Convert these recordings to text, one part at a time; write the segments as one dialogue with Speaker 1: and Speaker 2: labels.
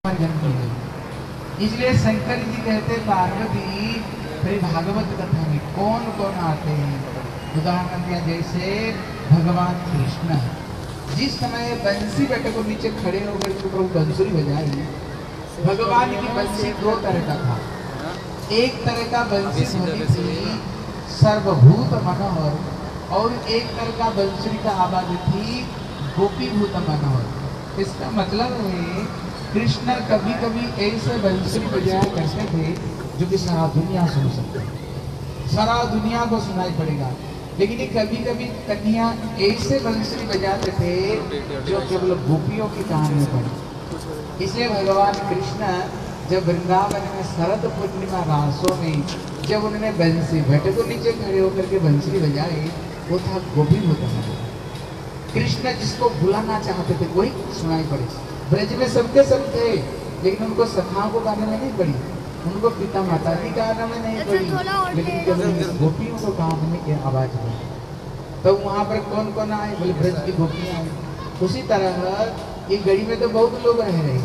Speaker 1: इसलिए शंकर जी कहते पार्वती फिर भागवत कथा में कौन कौन आते हैं। उदाहरण दिया जैसे भगवान कृष्ण जिस समय बंसी बेटे को नीचे खड़े होकर के प्रभु बंसुरी बजाई। भगवान की बंसी दो तरह का था। एक तरह का बंसी ध्वनि थी सर्वभूत मनोहर और एक तरह का बंसुरी का आवाज थी गोपीभूत मनोहर। इसका मतलब है कृष्ण कभी कभी ऐसे बंसुरी बजाया करते थे जो कि सारा दुनिया सुन सकते, सारा दुनिया को सुनाई पड़ेगा। लेकिन कभी कभी कन्या ऐसे बंसुरी बजाते थे जो केवल गोपियों की कान में पड़े। इसलिए भगवान कृष्ण जब वृंदावन में शरद पूर्णिमा रासों में जब उन्होंने बंसी भट्ट को नीचे खड़े होकर के बंसुरी बजाई, वो था गोपीभूत मनोहर। कृष्ण जिसको बुलाना चाहते थे वही सुनाई पड़े। ब्रज में सबके सब थे लेकिन उनको सखाओं को गाने में नहीं पड़ी, उनको पिता माता की गाने में नहीं पड़ी, लेकिन जब गोपियों को गाने की आवाज हुई तो वहां पर कौन कौन आए? बोले ब्रज की गोपियां आई। उसी तरह ये गड़ी में तो बहुत लोग रह रहे,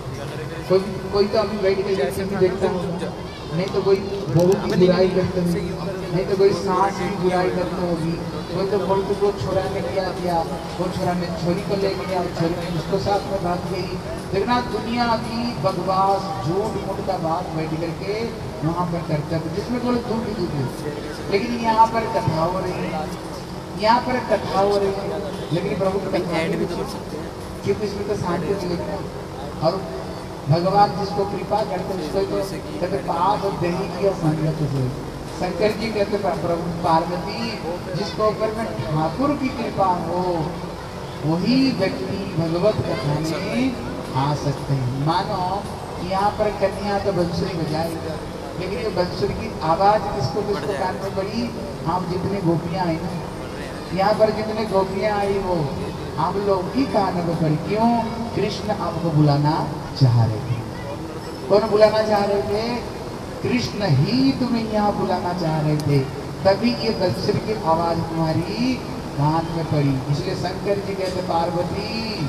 Speaker 1: कोई तो अभी बैठ के देखता होगा, नहीं तो कोई बहू की बुराई करते होगी, नहीं तो कोई सास की बुराई करते होगी, कोई तो बोल को छोरा ने किया, वो छोरा ने छोरी को ले गया, छोरी ने उसको साथ में भाग गई। देखना दुनिया की बकवास झूठ मूठ का बात बैठ करके वहाँ पर करते थे जिसमें कोई दुख ही दुख। लेकिन यहाँ पर कथा हो रही है, यहाँ पर कथा हो रही है, लेकिन प्रभु क्योंकि इसमें तो शांति मिलेगी। और भगवान जिसको कृपा करते उसको तो कहते पाप दही की संगत हुई। शंकर जी कहते प्रभु पार्वती जिसको ऊपर में ठाकुर की कृपा हो वही व्यक्ति भगवत कथा में आ सकते हैं। मानो यहाँ पर कन्या तो बंसुरी बजाई, लेकिन ये बंसुरी की आवाज किसको किसको कान में पड़ी? आप जितने गोपियां आई ना, यहाँ पर जितने गोपियां आई वो आप लोग की कान में पड़ी। क्यों? कृष्ण आपको बुलाना चाह रहे थे। कौन बुलाना चाह रहे थे? कृष्ण ही तुम्हें यहाँ बुलाना चाह रहे थे, तभी ये बंसुरी की आवाज तुम्हारी कान में पड़ी। इसलिए शंकर जी कहते पार्वती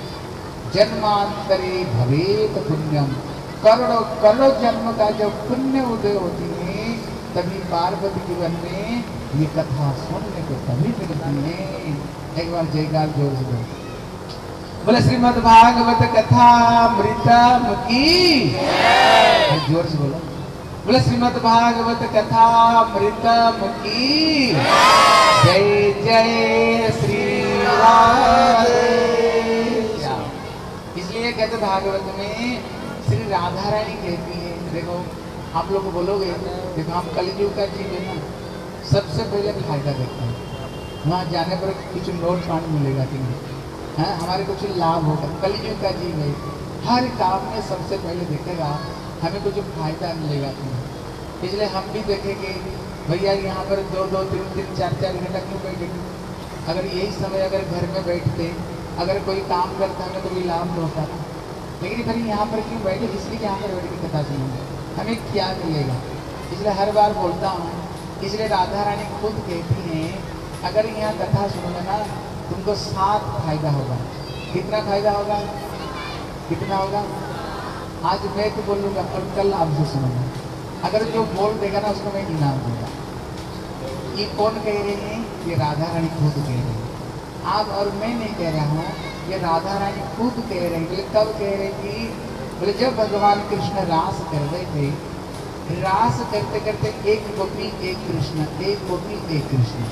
Speaker 1: जन्मांतरे भवेत पुण्यम, करोड़ों करोड़ों जन्म का जब पुण्य उदय होती है तभी पार्वती जीवन में ये कथा सुनने को तभी मिलती है। एक बार जयकार जोर से बोलो, बोले श्रीमद् भागवत कथा अमृतम की, जोर से बोलो, बोले श्रीमद् भागवत कथा अमृतम की जय जय श्री राधे। इसलिए कहते भागवत में श्री राधा रानी कहती है, देखो आप लोग बोलोगे देखो हम कलयुग का जीव है ना, सबसे पहले फायदा देखते हैं, वहाँ जाने पर कुछ नोट पानी मिलेगा कि नहीं, है हमारे कुछ लाभ होगा। कलयुग का जीव है, हर काम में सबसे पहले देखेगा हमें कुछ फायदा मिलेगा कि नहीं। इसलिए हम भी देखेंगे भैया यहाँ पर 2-2, 3-3, 4-4 घंटा क्यों बैठेंगे? अगर यही समय अगर घर में बैठते, अगर कोई काम करता हमें तो कोई लाभ होता था, लेकिन फिर यहाँ पर क्यों बैठे? इसलिए यहाँ पर बैठ के कथा सुनेंगे, हमें क्या मिलेगा? इसलिए हर बार बोलता हूँ, इसलिए राधा रानी खुद कहती हैं अगर यहाँ कथा सुनोगे ना तुमको 7 फायदा होगा। कितना फायदा होगा? कितना होगा? आज मैं तो बोलूँगा और कल आपसे सुनूंगा। अगर जो बोल देगा ना उसको मैं इनाम दूंगा। ये कौन कह रहे हैं? ये राधा रानी खुद कह रही है। आप और मैं नहीं कह रहा हूँ, ये राधा रानी खुद कह रही थी। कब कह रही थी? बोले जब भगवान कृष्ण रास कर रहे थे, रास करते करते एक गोपी एक कृष्ण, एक गोपी एक कृष्ण,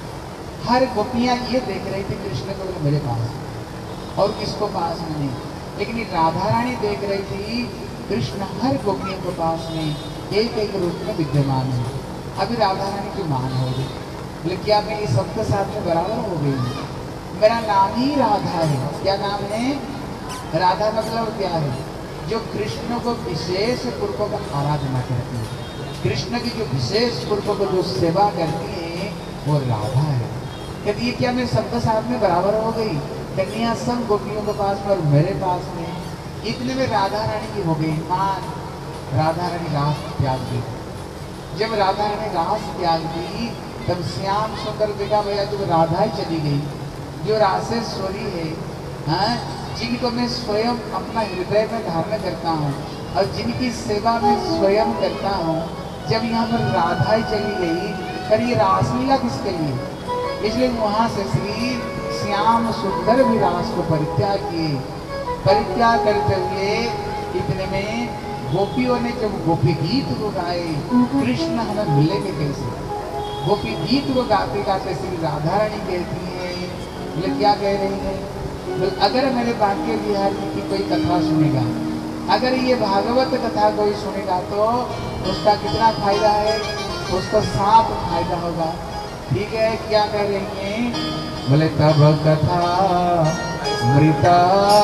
Speaker 1: हर गोपियां ये देख रही थी कृष्ण को मेरे पास और किसको पास में नहीं। लेकिन राधा रानी देख रही थी कृष्ण हर गोपियों के पास में एक एक रूप में विद्यमान है। अभी राधा रानी की मान हो गई, बोले क्या मैं ये सबके साथ में बराबर हो गई? मेरा नाम ही राधा है। क्या नाम है? राधा मतलब क्या है? जो कृष्ण को विशेष पूर्वक आराधना करती है, कृष्ण की जो विशेष पूर्वक जो सेवा करती है वो राधा है। कहती है क्या मैं सबके साथ में बराबर हो गई? कन्या सब गोपियों के पास में और मेरे पास में, इतने में राधा रानी की हो गई मान। राधा रानी रास त्याग दी। जब राधा रानी रास त्याग दी तब श्याम सुंदर देखा भैया जब राधा ही चली गई, जो रासेश्वरी है, जिनको मैं स्वयं अपना हृदय में धारण करता हूँ और जिनकी सेवा में स्वयं करता हूँ, जब यहाँ पर राधा चली गई, पर ये रासलीला किसके लिए? इसलिए वहाँ से श्री श्याम सुंदर भी रास को परित्याग किए। परित्याग करते हुए इतने में गोपियों ने जब गोपी गीत को गाए, कृष्ण हमें मिलेंगे कैसे? गोपी गीत को गाते गाते श्री राधा रानी कहती है, बोले क्या कह रही है? बोले अगर मेरे बांके बिहार जी की कोई कथा सुनेगा, अगर ये भागवत कथा कोई सुनेगा तो उसका कितना फायदा है? उसको 7 फायदा होगा। ठीक है, क्या कह रही है? बोले तब कथा मृता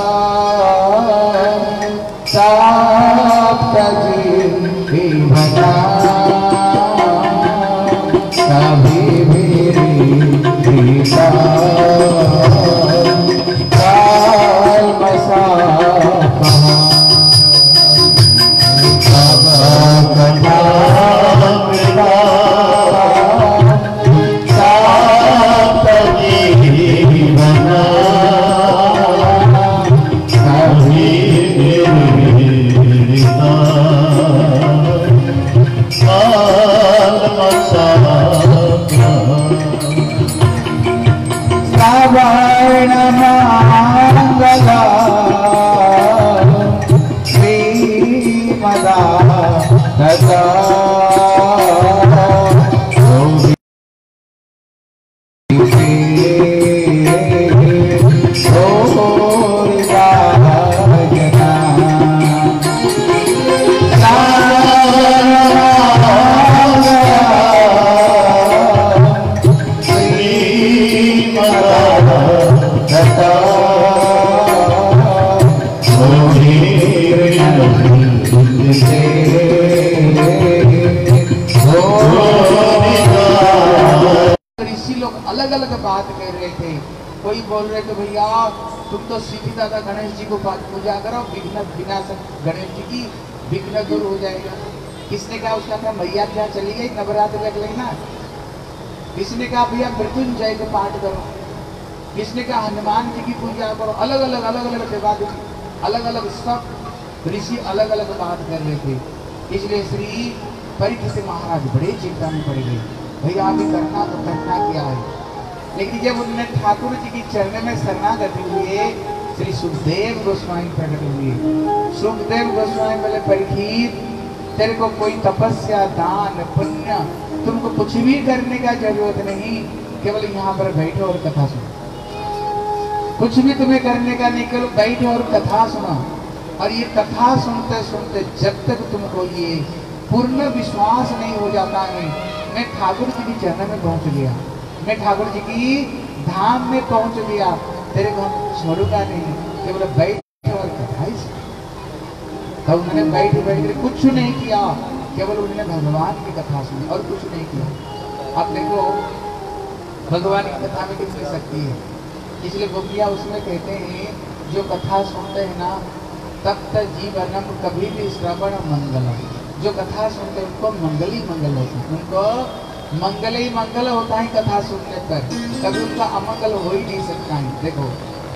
Speaker 1: जीवना कभी मेरी गीता कोई बोल रहे थे भैया तुम तो सीधी दादा गणेश जी को पूजा करो, विघ्न विनाशक गणेश जी की विघ्न दूर हो जाएगा। किसने कहा? उसका था मैया क्या चली गई, नवरात्र लग लेना। किसने कहा भैया मृत्युंजय का पाठ करो, किसने कहा हनुमान जी की पूजा करो। अलग अलग देवादेव, अलग अलग सब ऋषि अलग अलग बात कर रहे थे। इसलिए श्री परीक्षित महाराज बड़े चिंता में पड़ गए, भैया अभी करना तो करना क्या है। लेकिन जब उन्होंने ठाकुर जी की चरण में शरणागति हुए, श्री सुखदेव गोस्वामी प्रकट हुए। सुखदेव गोस्वामी बोले परीक्षित तेरे को कोई तपस्या दान पुण्य तुमको कुछ भी करने का जरूरत नहीं, केवल यहाँ पर बैठो और कथा सुनो। कुछ भी तुम्हें करने का नहीं, केवल बैठो और कथा सुनो। और ये कथा सुनते सुनते जब तक तुमको ये पूर्ण विश्वास नहीं हो जाता है मैं ठाकुर जी की चरण में पहुंच गया, मैं ठाकुर जी की धाम में पहुंच गया, तेरे को हम छोड़ूंगा नहीं, केवल बैठ और कथा ही सुनो। तब उन्होंने बैठ कुछ नहीं किया, केवल उन्होंने भगवान की कथा सुनी और कुछ नहीं किया। अब देखो भगवान की कथा में कितनी शक्ति है। इसलिए गोपिया उसमें कहते हैं जो कथा सुनते हैं ना तप्त जीवनम कभी भी श्रवण मंगलम। जो कथा सुनते हैं उनको मंगल ही मंगल होता है, उनको मंगल ही मंगल होता है कथा सुनने पर, कभी उनका अमंगल हो ही नहीं सकता है। देखो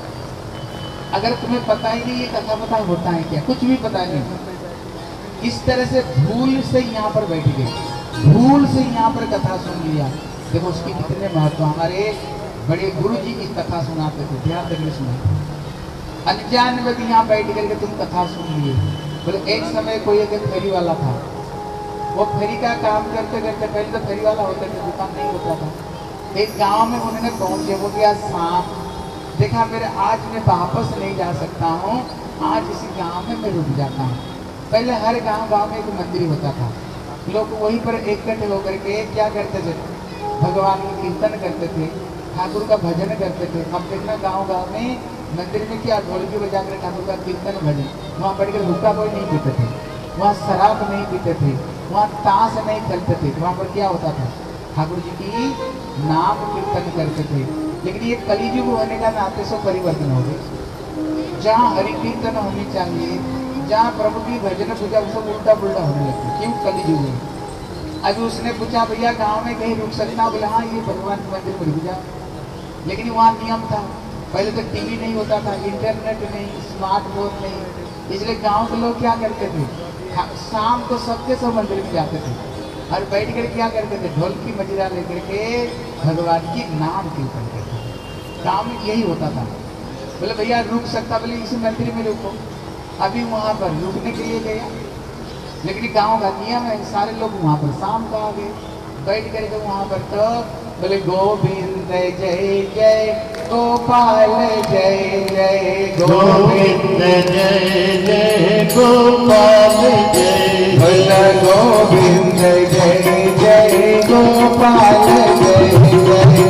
Speaker 1: अगर तुम्हें पता ही नहीं ये कथा पता होता है क्या, कुछ भी पता नहीं, इस तरह से भूल से यहाँ पर बैठ गए, भूल से यहाँ पर कथा सुन लिया, देखो उसकी कितने महत्व। हमारे बड़े गुरु जी की कथा सुनाते थे, ध्यान देकर सुनाते, अनजान में यहाँ बैठ करके तुम कथा सुन लिए। बोले एक समय कोई एक फेरी वाला था, वो फेरी का काम करते करते, पहले तो फेरी वाला होता था, दुकान नहीं होता था। एक गांव में उन्होंने पहुंचे, वो गया शाम, देखा मेरे आज मैं वापस नहीं जा सकता हूँ, आज इसी गांव में मैं रुक जाता हूँ। पहले हर गांव में एक मंदिर होता था, लोग वहीं पर इकट्ठे होकर के क्या करते थे, भगवान का कीर्तन करते थे, ठाकुर का भजन करते थे। अब देखना गांव में मंदिर में क्या ढोलकी बजा कर ठाकुर का कीर्तन भजन, वहाँ बैठकर हुक्का कोई नहीं पीते थे, वहाँ शराब नहीं पीते थे, वहाँ ताश नहीं खेलते थे, वहाँ पर क्या होता था ठाकुर जी की नाम कीर्तन करते थे। लेकिन ये कलियुग होने का नाते से परिवर्तन हो गए, जहाँ हरि कीर्तन होनी चाहिए, जहाँ प्रभु की भजन पूजा सब उल्टा पुल्टा होने लगता। क्यों? कलियुग है। अभी उसने पूछा भैया गांव में कहीं रुक सकता? बोले हाँ ये भगवान के मंदिर में रुक जाओ। लेकिन वहाँ नियम था पहले तो टीवी नहीं होता था, इंटरनेट नहीं, स्मार्टफोन नहीं, इसलिए गांव के लोग क्या करते थे, शाम को सबके सब मंदिर में जाते थे और बैठ कर क्या करते थे, ढोल की मजीरा लेकर के भगवान की नाम कीर्तन करते थे। गाँव में यही होता था। बोले भैया रुक सकता, बोले इसी मंदिर में रुको। अभी वहाँ पर रुकने के लिए गया, लेकिन गांव का नियम है, सारे लोग वहाँ पर शाम को आ गए, बैठ करके वहाँ पर तो बोले गोविंद जय जय गोपाल जय जय गोविंद जय जय गोपाल जय, बोले गोविंद जय जय गोपाल जय जय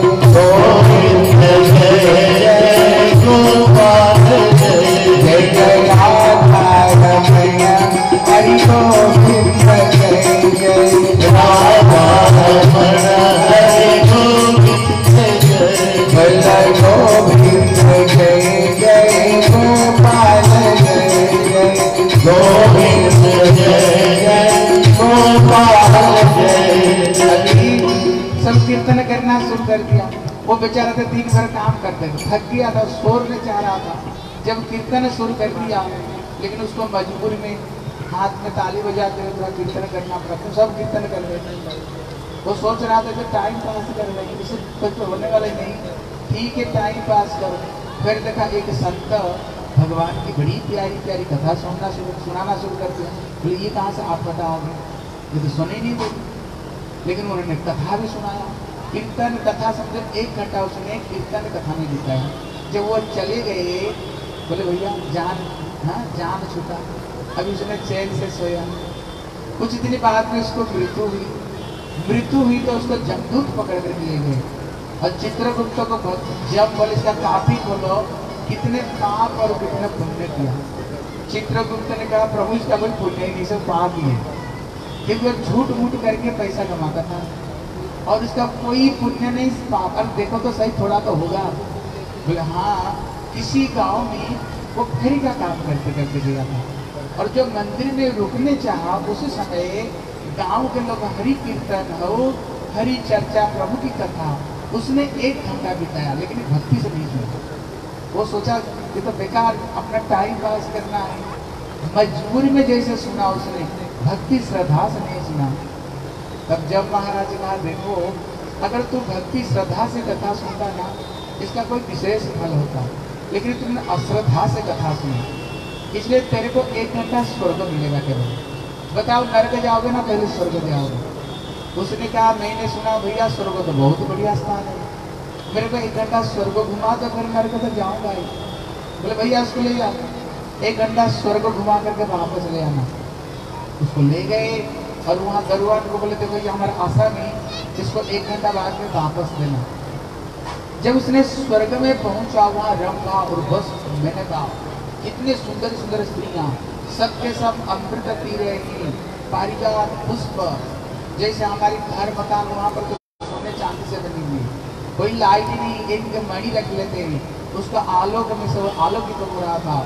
Speaker 1: गोविंद जय जय गोपाल जय जय जय राधा रमैया हरि गोविंद जय जय राधा रमण हरि गोविंद जय, बोले गोविंद जय जय गोपाल जय जय गोविंद जय जय गोपाल जय। अभी सब कीर्तन करना शुरू कर दिया। वो बेचारा तो दिन भर काम करते थे, थक गया था, शोरने चाह रहा था। जब कीर्तन शुरू कर दिया, लेकिन उसको मजबूरी में हाथ में ताली बजाते हुए थोड़ा कीर्तन करना पड़ा, तो सब कीर्तन कर रहे थे। वो सोच रहा था कि टाइम पास कर रहे हैं, इससे कुछ होने वाला नहीं, ठीक है टाइम पास करो। फिर देखा एक संत भगवान की बड़ी प्यारी प्यारी कथा सुनाना शुरू कर दिया। बोले ये कहाँ से आप बताओगे, ये तो सुने नहीं देते। लेकिन उन्होंने कथा भी सुनाया, कीर्तन कथा समझो 1 घंटा उसने कीर्तन कथा में बिताया। जब वो चले गए, बोले भैया जान, हाँ जान छूटा, अभी उसने चैन से सोया। कुछ दिन बाद में उसको मृत्यु हुई। मृत्यु हुई तो उसको जमदूत पकड़ कर ले गए और चित्रगुप्त को जब बोले इसका काफी खोलो, कितने पाप और कितने पुण्य किया। चित्रगुप्त ने कहा प्रभु इसका कोई पुण्य नहीं, सब पाप ही है, क्योंकि वो झूठ मूठ करके पैसा कमाता था और इसका कोई पुण्य नहीं, पाप। और देखो तो सही थोड़ा तो होगा। बोले हाँ, किसी गांव में वो फेरी का काम करते करते गया था और जो मंदिर में रुकने चाहा, उसी समय गांव के लोग हरि कीर्तन हो, हरि चर्चा, प्रभु की कथा, उसने 1 घंटा बिताया, लेकिन भक्ति से नहीं सुना। वो सोचा ये तो बेकार अपना टाइम पास करना है, मजबूरी में जैसे सुना उसने, भक्ति श्रद्धा से नहीं सुना। तब जब महाराज ने कहा देखो, अगर तू भक्ति श्रद्धा से कथा सुनता ना, इसका कोई विशेष फल होता, लेकिन तुमने अश्रद्धा से कथा सुनी, इसलिए तेरे को 1 घंटा स्वर्ग मिलेगा केवल। बताओ नरक जाओगे ना पहले स्वर्ग जाओगे? उसने कहा मैंने सुना भैया स्वर्ग तो बहुत बढ़िया स्थान है, मेरे को 1 घंटा स्वर्ग घुमा तो फिर नरक तो जाऊंगा ही। बोले भैया उसको ले जाओ, 1 घंटा स्वर्ग घुमा करके वापस ले आना। उसको ले गए और वहाँ दरबार को बोले देखो ये हमारा आश्रम है, इसको 1 घंटा बाद में वापस देना। जब उसने स्वर्ग में पहुंचा, वहाँ रंभा और बस मेनका, इतने सुंदर सुंदर स्त्रियाँ, सबके सब अमृत पी रहे हैं, पारिजात पुष्प, जैसे हमारी घर मकान वहाँ पर तो सोने चांदी से बनी हुई, कोई लाइट नहीं, एक मणि रख लेते हैं, उसका आलोक में सब आलोकित हो रहा था।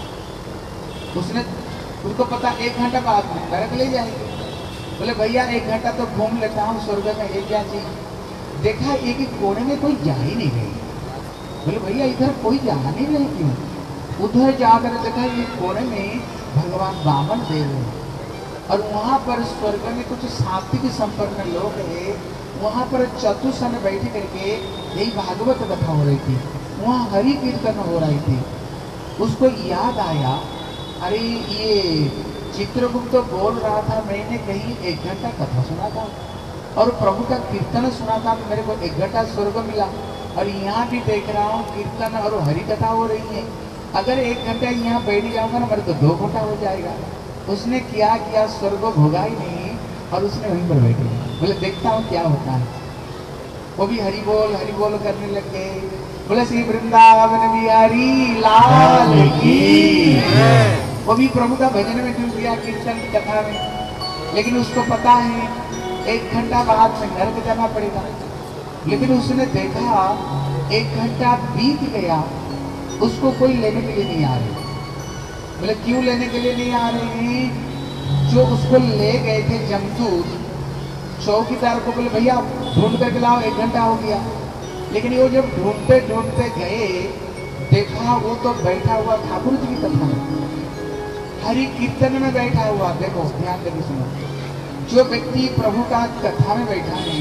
Speaker 1: उसने उसको पता 1 घंटा बाद में नरक ले जाएंगे। बोले भैया 1 घंटा तो घूम लेता हूँ स्वर्ग में, एक क्या चीज देखा, एक एक कोने में कोई जा ही नहीं रही। बोले भैया इधर कोई जा नहीं रहे क्यों? उधर जाकर देखा ये कोने में भगवान वामन देव है और वहाँ पर स्वर्ग में कुछ सात्विक संपन्न लोग हैं, वहाँ पर चतुर्सन बैठ करके यही भागवत कथा हो रही थी, वहाँ हरि कीर्तन हो रही थी। उसको याद आया, अरे ये चित्रगुप्त तो बोल रहा था मैंने कहीं 1 घंटा कथा सुना था और प्रभु का कीर्तन सुना था तो मेरे को 1 घंटा स्वर्ग मिला, और यहाँ भी देख रहा हूँ कीर्तन और हरि कथा हो रही है, अगर 1 घंटा यहाँ बैठ जाऊंगा ना मेरे तो 2 घंटा हो जाएगा। उसने क्या किया, स्वर्ग भोगा ही नहीं और उसने वहीं पर बैठ गया। बोले देखता हूँ क्या होता है। वो भी हरि बोल करने लग गए। बोले श्री वृंदावन बिहारी लाल की। वो भी प्रभु का भजन में डूब गया, कीर्तन की कथा में, लेकिन उसको पता है 1 घंटा बाद में नरक जाना पड़ेगा। लेकिन उसने देखा 1 घंटा बीत गया, उसको कोई लेने के लिए नहीं आ रहे। बोले क्यों लेने के लिए नहीं आ रहे हैं? जो उसको ले गए थे जमदूत, चौकीदार को बोले भैया ढूंढ करके लाओ, 1 घंटा हो गया। लेकिन वो जब ढूंढते ढूंढते गए देखा वो तो बैठा हुआ ठाकुर जी की कथा में, हरि कीर्तन में बैठा हुआ। देखो ध्यान देकर सुनो, जो व्यक्ति प्रभु का कथा में बैठा है,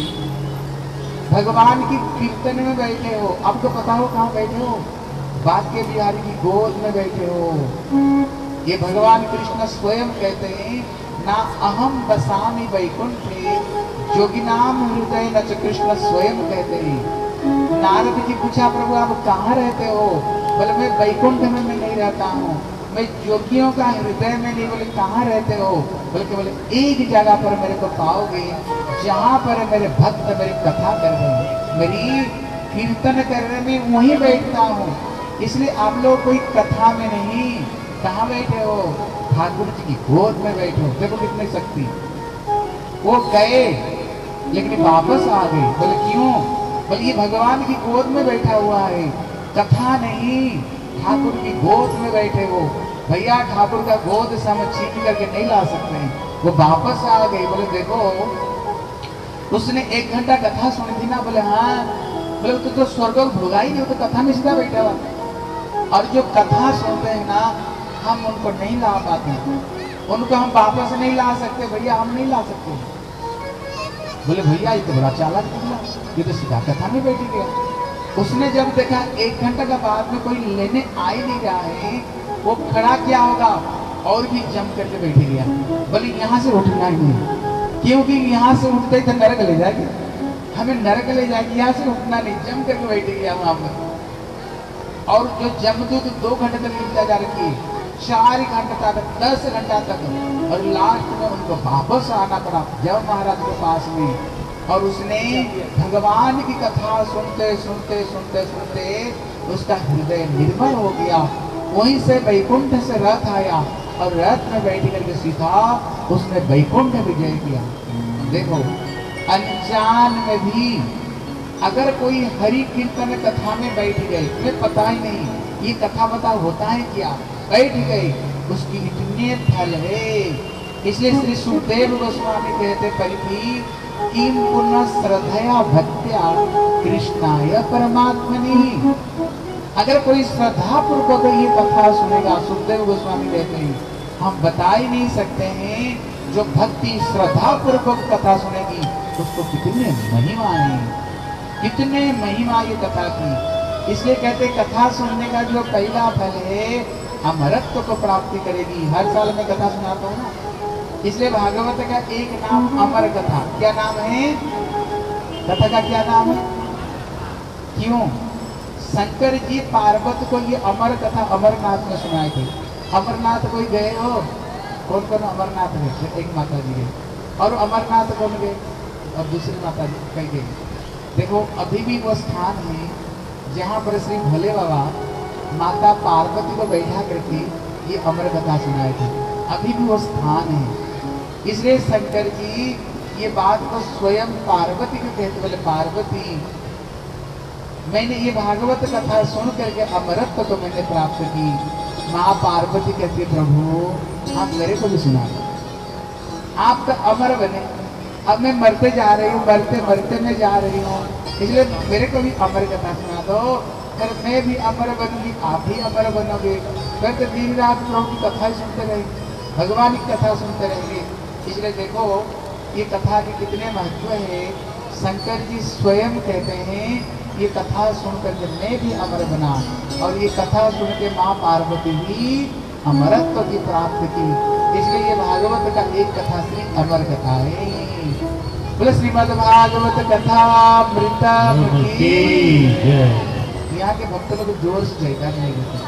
Speaker 1: भगवान की कीर्तन में बैठे हो, आपको पता हो कहाँ बैठे हो? बाके बिहारी की गोद में बैठे हो। ये भगवान कृष्ण स्वयं कहते हैं, ना अहम बसामि वैकुंठे जोगिनाम हृदय नच, कृष्ण स्वयं कहते हैं। नारद जी पूछा, प्रभु आप कहाँ रहते हो? बोले मैं वैकुंठ में मैं नहीं रहता हूँ, मैं योगियों का हृदय में नहीं। बोले कहाँ रहते हो? बोले एक जगह पर मेरे को पाओगे जहाँ पर मेरे भक्त मेरी कथा कर रहे हैं, मेरी कीर्तन कर रहे हैं, मैं वहीं बैठता हूँ। इसलिए आप लोग कोई कथा में नहीं, कहाँ बैठे हो? ठाकुर जी की गोद में बैठे हो। देखो कितनी शक्ति। वो गए लेकिन वापस आ गए। बोले क्यों? बोले ये भगवान की गोद में बैठा हुआ है, कथा नहीं, ठाकुर की गोद में बैठे हो। भैया ठाकुर का गोद से हम छीन करके नहीं ला सकते हैं। वो वापस आ गई। बोले देखो उसने 1 घंटा कथा सुनी थी ना? बोले हाँ। बोले तो स्वर्ग भोगा ही नहीं, तो कथा में सीधा बैठा हुआ। और जो कथा सुनते हैं ना, हम उनको नहीं ला पाते, उनको हम वापस नहीं ला सकते। भैया हम नहीं ला सकते। बोले भैया ये तो बड़ा चालाक निकला, ये तो सीधा कथा में बैठ गया। उसने जब देखा 1 घंटा का बाद में कोई लेने आ ही नहीं रहा है, वो खड़ा क्या होगा और भी जम करके बैठ गया। बोले यहाँ से उठना ही नहीं, क्योंकि यहाँ से उठते ही तो नरक ले जाएगी, हमें नरक ले जाएगी, यहाँ से उठना नहीं। जम करके बैठ गया वहां पर। और जो जमदूत 2 घंटे तक इंतजार किए, 4 घंटा तक, 10 घंटा तक, और लास्ट में उनको वापस आना पड़ा जब महाराज के पास में। और उसने भगवान की कथा सुनते सुनते सुनते सुनते उसका हृदय निर्मल हो गया। वहीं से वैकुंठ से रथ आया और रथ में बैठ करके सीधा उसने वैकुंठ विजय किया। देखो अनजान में भी अगर कोई हरि कीर्तन कथा में बैठ गए, तुम्हें पता ही नहीं ये कथा बता होता है क्या, बैठ गए, उसकी इतने फल है। इसलिए श्री सुखदेव गोस्वामी कहते परिधि किम पुनः श्रद्धया भक्त्या कृष्णाय परमात्मनि। अगर कोई श्रद्धा पूर्वक ये कथा सुनेगा, सुखदेव गोस्वामी कहते हैं, हम बता ही नहीं सकते हैं जो भक्ति श्रद्धा पूर्वक कथा सुनेगी उसको कितने महिमा है, कितने महिमा ये कथा की। इसलिए कहते कथा सुनने का जो पहला फल है अमरत्व को प्राप्ति करेगी। हर साल मैं कथा सुनाता हूँ ना, इसलिए भागवत का एक नाम अमर कथा। क्या नाम है कथा का? क्या नाम है? क्यों? शंकर जी पार्वती को ये अमर कथा अमरनाथ में सुनाए थे। अमरनाथ कोई गए हो? कौन कौन अमरनाथ गए? एक माता जी गए। और अमरनाथ कौन गए? और दूसरी माता जी कहीं गए। देखो अभी भी वो स्थान है जहाँ पर श्री भोले बाबा माता पार्वती को बैठा करके ये अमर कथा सुनाए थे। अभी भी वो स्थान है। इसलिए शंकर जी ये बात को स्वयं पार्वती को कहते, बोले पार्वती मैंने ये भागवत कथा सुन करके अमरत्व को मैंने प्राप्त की। माँ पार्वती कहती प्रभु आप मेरे को भी सुना दो, आप तो अमर बने, अब मैं मरते जा रही हूँ, मरते मरते मैं जा रही हूँ, इसलिए मेरे को भी अमर कथा सुना दो, फिर मैं भी अमर बनूंगी, आप भी अमर बनोगे। फिर तो दिन रात प्रभु की कथा ही सुनते रहेंगे, भगवान की कथा सुनते रहेंगे। इसलिए देखो ये कथा के कितने महत्व है। शंकर जी स्वयं कहते हैं ये कथा सुन करके मैं भी अमर बना, और ये कथा सुन के माँ पार्वती भी अमरत्व की प्राप्त की। इसलिए ये भागवत का एक कथा श्री अमर कथा है। बोले श्रीमद् भागवत कथा अमृतम की। यहाँ के भक्त लोग जोर से जयकार नहीं देते।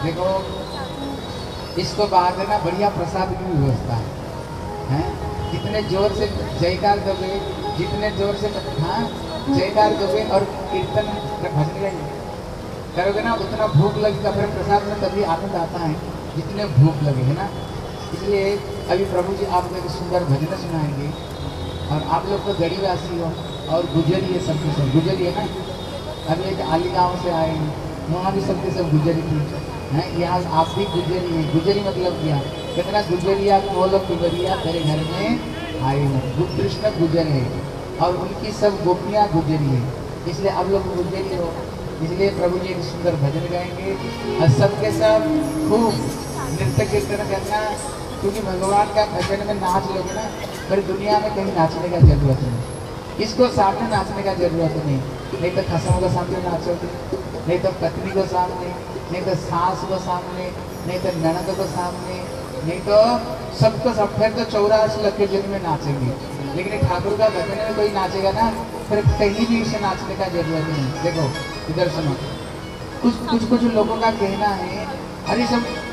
Speaker 1: देखो इसको बांधना बढ़िया प्रसाद की व्यवस्था है। जितने जोर से जयकार दोगे, जितने जोर से हाँ जयकार दोगे और कीर्तन भजन करोगे ना, उतना भूख लगेगा। फिर प्रसाद में तभी आनंद आता है जितने भूख लगे, है ना। इसलिए अभी प्रभु जी आपको एक सुंदर भजन सुनाएंगे, और आप लोग तो गरीबवासी हो और गुजरी है, सबके सब गुजरी है ना। अभी एक आली गाँव से आए, वहाँ भी सबके सब गुजरी थी हैं। यहाँ आप भी गुजरी है। गुजरी मतलब क्या? कितना गुजरिया खोलो कुबरिया तेरे घर में आए हो। कृष्ण गुजर है और उनकी सब गोपियाँ गुजरी है, इसलिए आप लोग गुजरी हो। इसलिए प्रभु जी एक सुंदर भजन गाएंगे और सबके सब खूब नृत्य कीर्तन करना, क्योंकि भगवान का भजन में नाच लोगे ना, पर दुनिया में कहीं नाचने का जरूरत नहीं, इसको सामने नाचने का जरूरत नहीं, नहीं तो खसमों के सामने नाचोगे, नहीं तो पत्नी को सामने, नहीं तो सास को सामने, नहीं तो ननद को सामने, नहीं तो सबको सब, फिर तो 84 लाख के जन्म में नाचेंगे। लेकिन ठाकुर का भजन में कोई नाचेगा ना, फिर कहीं भी इसे नाचने का जरूरत नहीं। देखो इधर सुनो, कुछ लोगों का कहना है अरे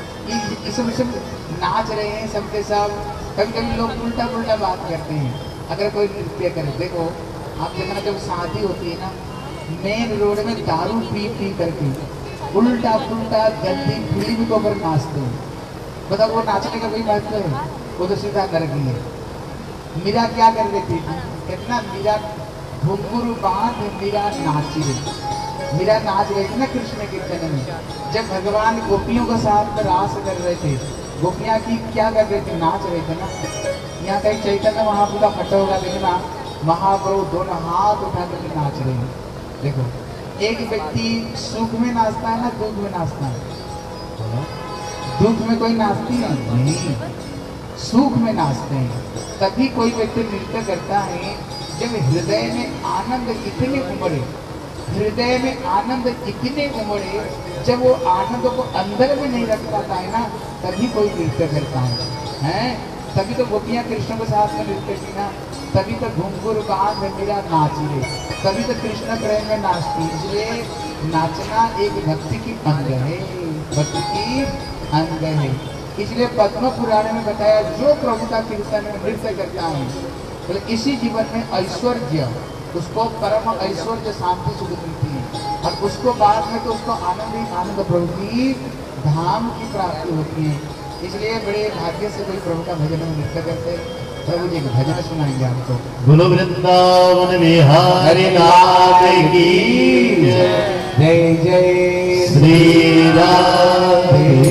Speaker 1: सब नाच रहे हैं सबके सब, कभी कभी लोग उल्टा पुल्टा बात करते हैं। अगर कोई नृत्य करे, देखो आप देखना जब शादी होती है ना, मेन रोड में दारू पी करके उल्टा पुल्टा गंदी फिल्म को पर नाचते हैं। बताओ वो नाचने का कोई महत्व है? वो तो सीधा कर गई है। मीरा क्या कर रही थी? कितना मीरा घुंघरू बांध मीरा नाची रही, मीरा नाच रही थी ना कृष्ण कीर्तन में। जब भगवान गोपियों के साथ में रास कर रहे थे, गोपियाँ की क्या कर रहे थे? नाच रहे थे ना। यहाँ कहीं चैतन्य महाप्रभु का फटा होगा, देखना महाप्रभु दोनों हाथ उठा करके नाच रहे हैं। देखो एक व्यक्ति सुख में नाचता है ना दुख में नाचता है? दुख में कोई नाचती नहीं, सुख में नाचते हैं। तभी कोई व्यक्ति नृत्य करता है जब हृदय में आनंद इतने उमड़े, हृदय में आनंद इतने उमड़े, जब वो आनंद को अंदर में नहीं रख पाता है ना, तभी कोई नृत्य करता है। तभी तो गोपियाँ कृष्ण के साथ में नृत्य की ना, तभी तो घुंघरू बांध मीरा नाची रे, तभी तो कृष्ण प्रेम में नाचती। इसलिए नाचना एक भक्ति की अंग है, भक्ति की अंग है। इसलिए पद्म पुराण में बताया जो प्रभु का कीर्तन में नृत्य करता है, तो इसी जीवन में ऐश्वर्य, उसको परम ऐश्वर्य शांति सुख मिलती है, और उसको बाद में तो उसको आनंद ही आनंद प्रभु की धाम की प्राप्ति होती है। इसलिए बड़े भाग्य से कोई प्रभु का भजन में नृत्य करते हैं। प्रभु जी का भजन सुनाएंगे आपको।
Speaker 2: बोलो वृंदावन बिहारी नाथ की
Speaker 1: जय जय
Speaker 2: श्री राधे।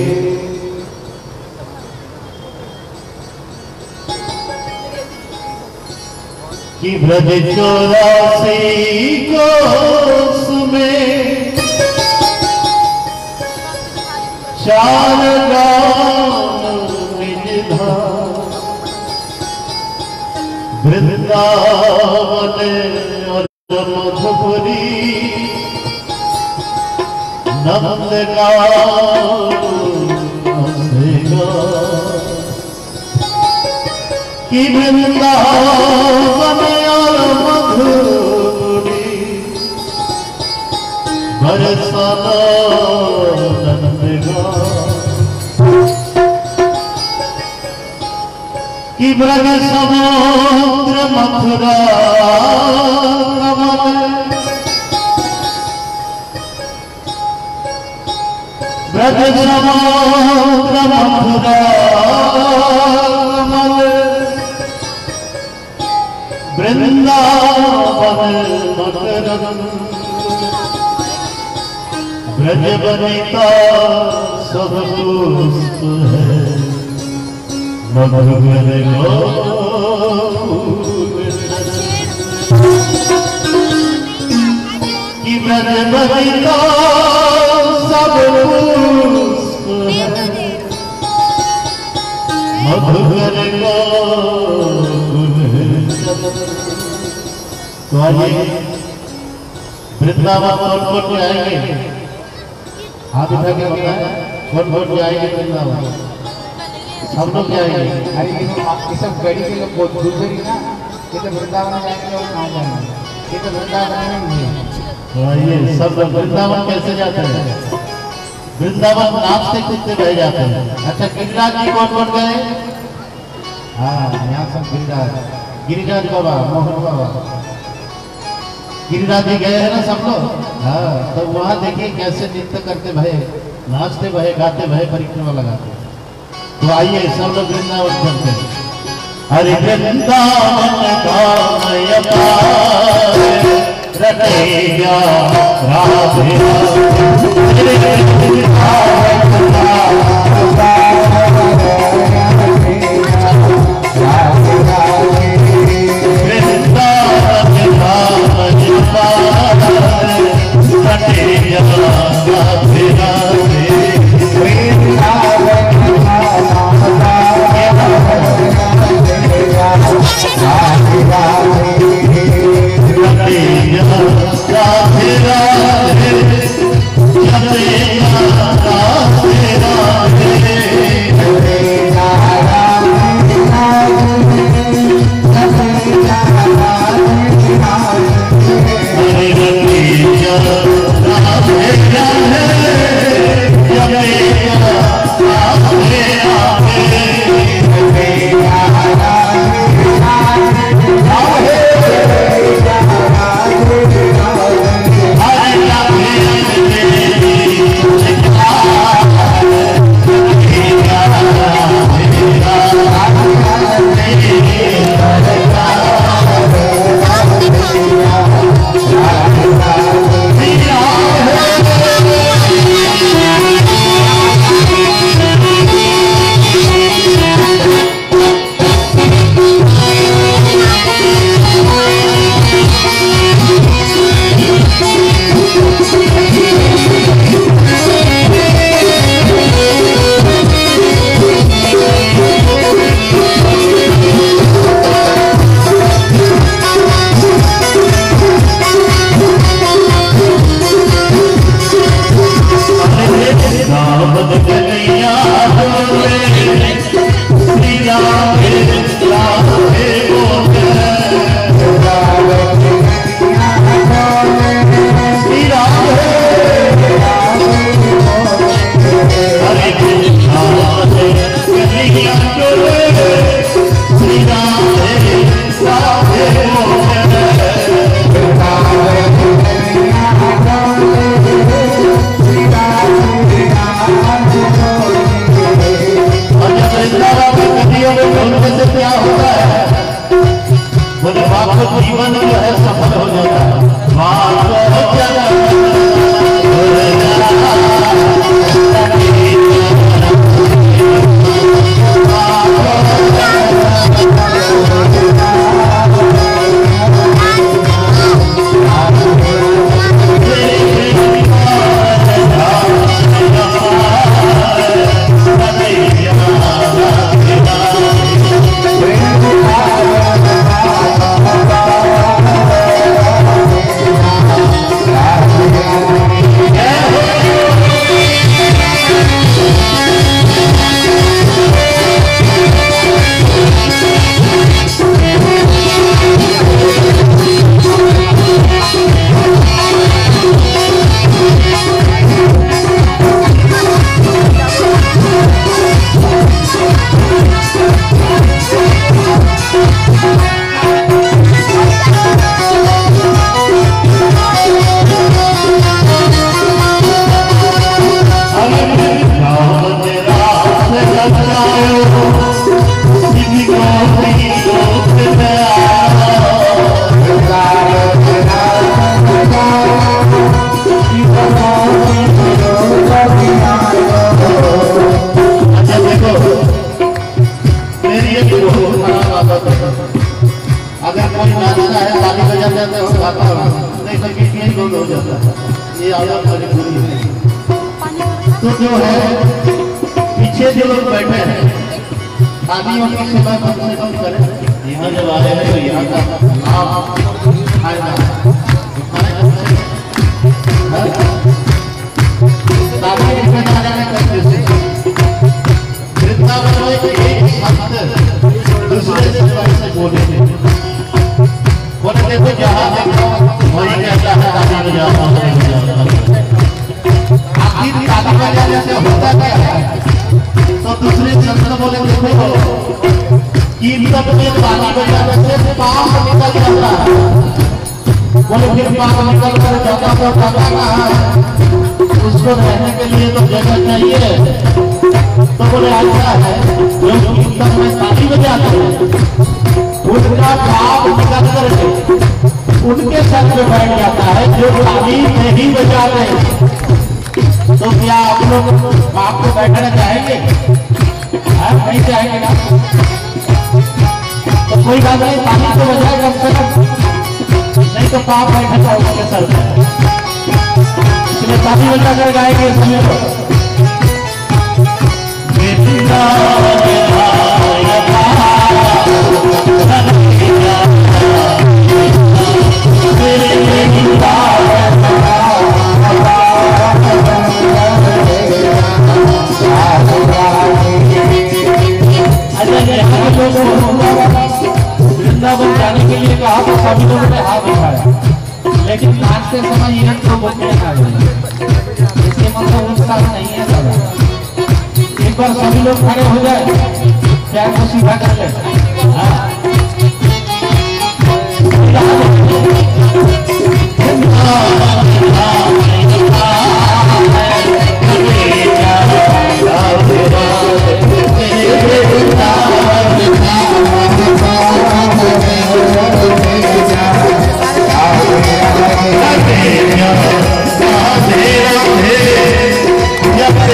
Speaker 2: कि ब्रज 84 कोस में 4 गाँव निजधाम, वृंदावन और मधुपुरी नंदगांव कि वृंदावन और मधुपुरी बरसाना नंदगांव कि ब्रज समुद्र मथुरा ब्रज समुद्र मथुरा वृंदावन मकरम ब्रज बनिता सब पुष्प है, मधुकर कि ब्रज बनिता सब पुष्प है, मधुकर तो आइए वृंदावन कौन जाएंगे? हाथ उठा के बताएं कौन जाएंगे वृंदावन? सब लोग जाएंगे।
Speaker 1: अरे ये सब गड़ी के लोग बहुत दूर ही ना, ये तो वृंदावन जाएंगे और कहाँ जाएंगे? ये तो वृंदावन में ही है।
Speaker 2: तो आइए सब लोग वृंदावन कैसे जाते हैं? वृंदावन नाचते कूदते बह जाते हैं। अच्छा गिरिराज जी कौन गए?
Speaker 1: हाँ यहाँ सब
Speaker 2: गिरिराज बाबा, मोहन बाबा, गिरिराज जी गए हैं ना सब लोग। हाँ तो वहाँ देखिए कैसे नृत्य करते भय, नाचते भय, गाते भय, परिक्रमा लगाते। तो आइए सब लोग वृंदावन करते हैं। हरे वृंदावन धाम अपार रटेगा राधे वृंदावन धाम अपार रटेगा क्या होता है, बोले बाप को जीवन जो है सफल हो जाता है। अगर कोई नाचता है ताली बजा जाते हो गाता हो नहीं तो बीच में गोल हो जाता है। ये आदत बड़ी बुरी है। तो जो है पीछे जो लोग बैठे हैं तालियों की सेवा कम से कम करें। यहाँ जब आए हैं तो यहाँ का लाभ फायदा ताली बजाने करते से वृंदावन में एक संत दूसरे से ऐसे बोले थे, बोले देखो जहाँ देखो वही कहता है ताली बजाओ ताली बजाओ। आखिर ताली बजाने से होता क्या है? तो दूसरे संत बोले देखो कीर्तन में ताली बजाने से पाप निकल जाता है। बोले फिर पाप निकल कर जाता तो जाता कहाँ है? उसको रहने के लिए तो जगह चाहिए। तो बोले ऐसा है जो कीर्तन में ताली बजाते हैं उनका पाप निकल करके उनके सर में बैठ जाता है जो ताली नहीं बजाते। तो क्या आप लोग पाप को बैठना चाहेंगे? नहीं चाहेंगे ना? तो कोई बात नहीं, ताली तो बजाए कम से कम, नहीं तो पाप बैठेगा उसके सर में। इसलिए ताली बजा कर गाएंगे समय को। वृंदावन जाने के लिए कहा तो सभी लोगों ने हाथ उठाया, लेकिन नाचते समय हिरण को बोलने आ गए। इसके मतलब उत्साह नहीं है दादा। एक बार सभी लोग खड़े हो जाए, पैर को सीधा कर ले।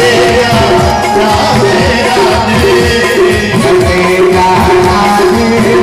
Speaker 3: राधे राधे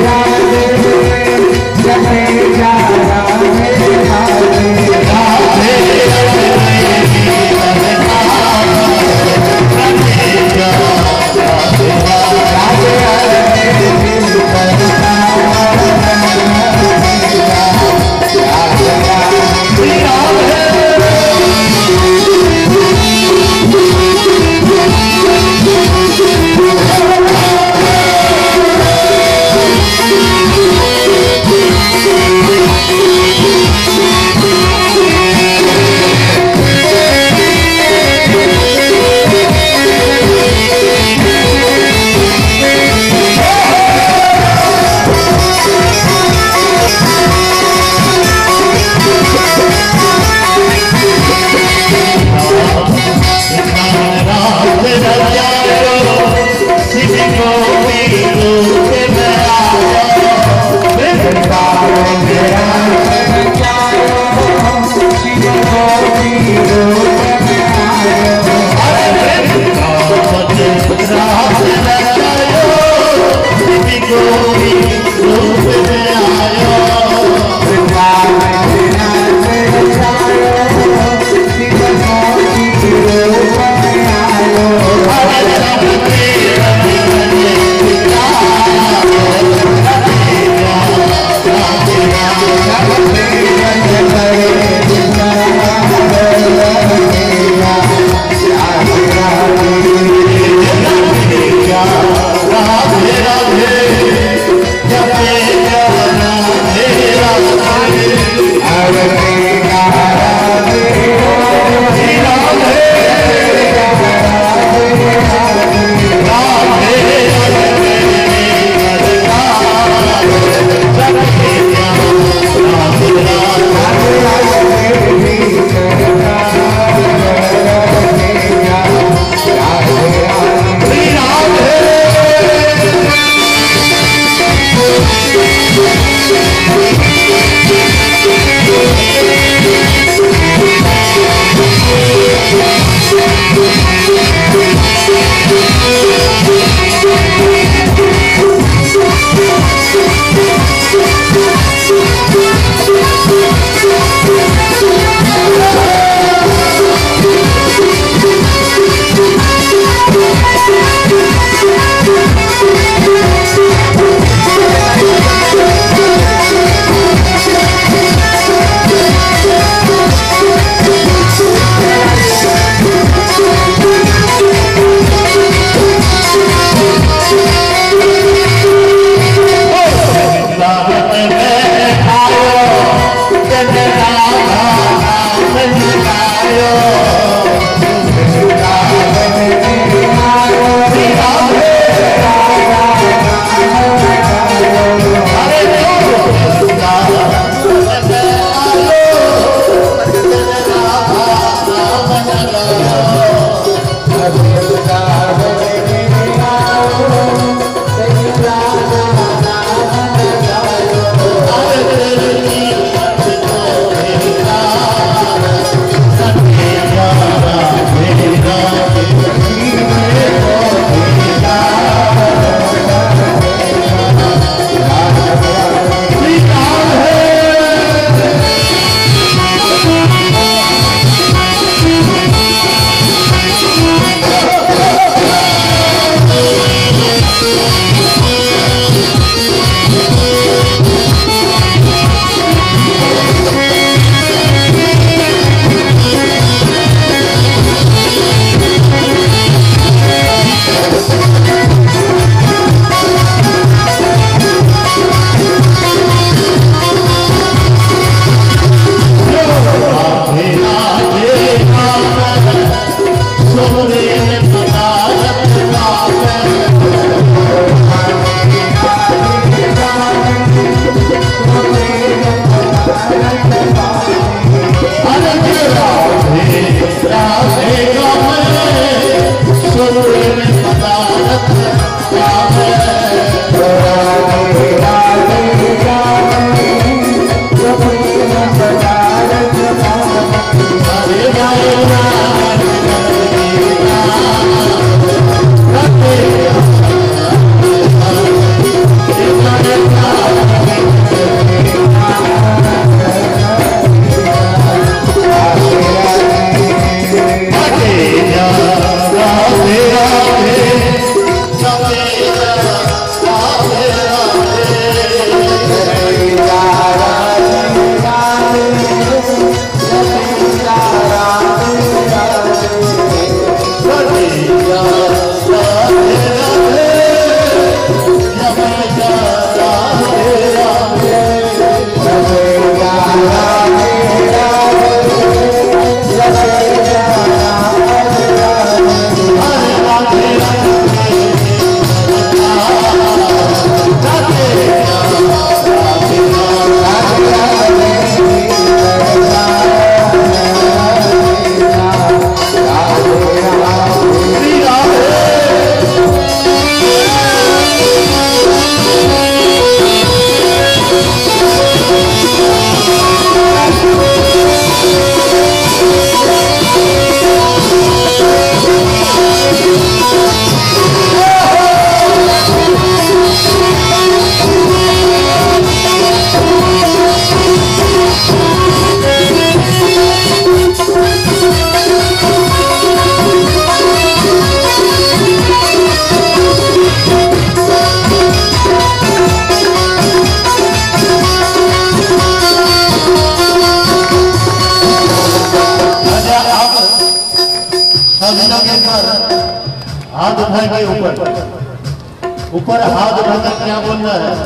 Speaker 2: उठाएंगे ऊपर, ऊपर हाथ उठाकर क्या बोल रहा है?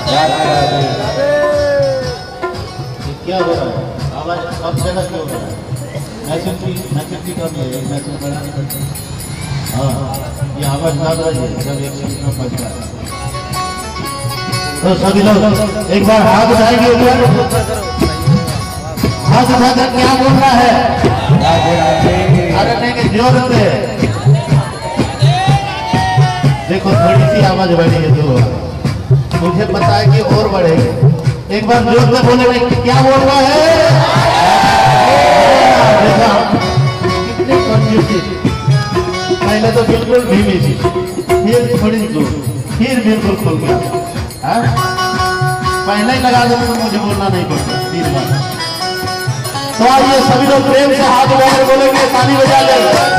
Speaker 2: क्या हो रहा है? आवाज सब जगह क्यों हो रहा है? मैसेज की कमी है, मैसेज बढ़ाने पड़ता है। हाँ, ये आवाज ज्यादा है जब एक सेकंड में बज रहा है। तो सभी लोग एक बार हाथ उठाएंगे ऊपर, हाथ उठाकर क्या बोल रहा है? अरे नहीं, जोर से देखो, थोड़ी सी आवाज बढ़ी है तो मुझे पता है कि और बढ़ेगी। एक बार जोर से बोलेंगे, क्या बोल रहा है? देखा कितने कंफ्यूज, पहले तो बिल्कुल धीमी थी, फिर थोड़ी जोर, फिर बिल्कुल खुल गया। पहले ही लगा दो तो मुझे बोलना नहीं पड़ता 3 बार। तो आइए सभी लोग प्रेम से हाथ उठाकर बोलेंगे, ताली बजा ले।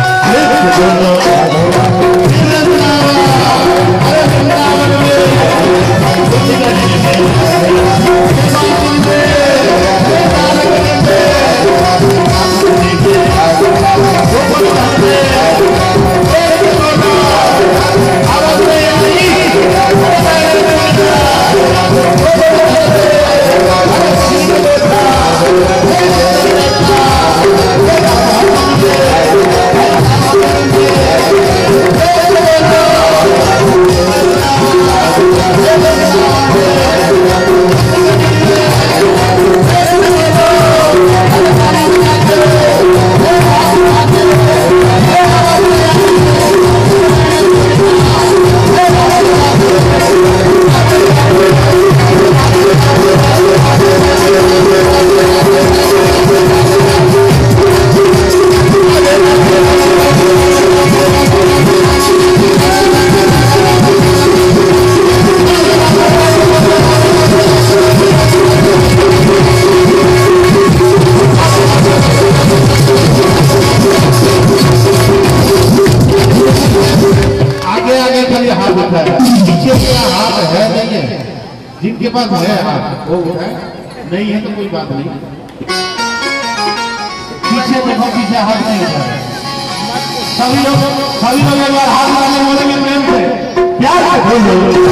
Speaker 2: जिनके पास है हाथ वो उठाए, नहीं है तो कोई बात नहीं। पीछे देखो, पीछे हाथ नहीं उठाए। सभी लोग एक बार हाथ उठाने बोलेंगे प्रेम से, प्यार से बोलो।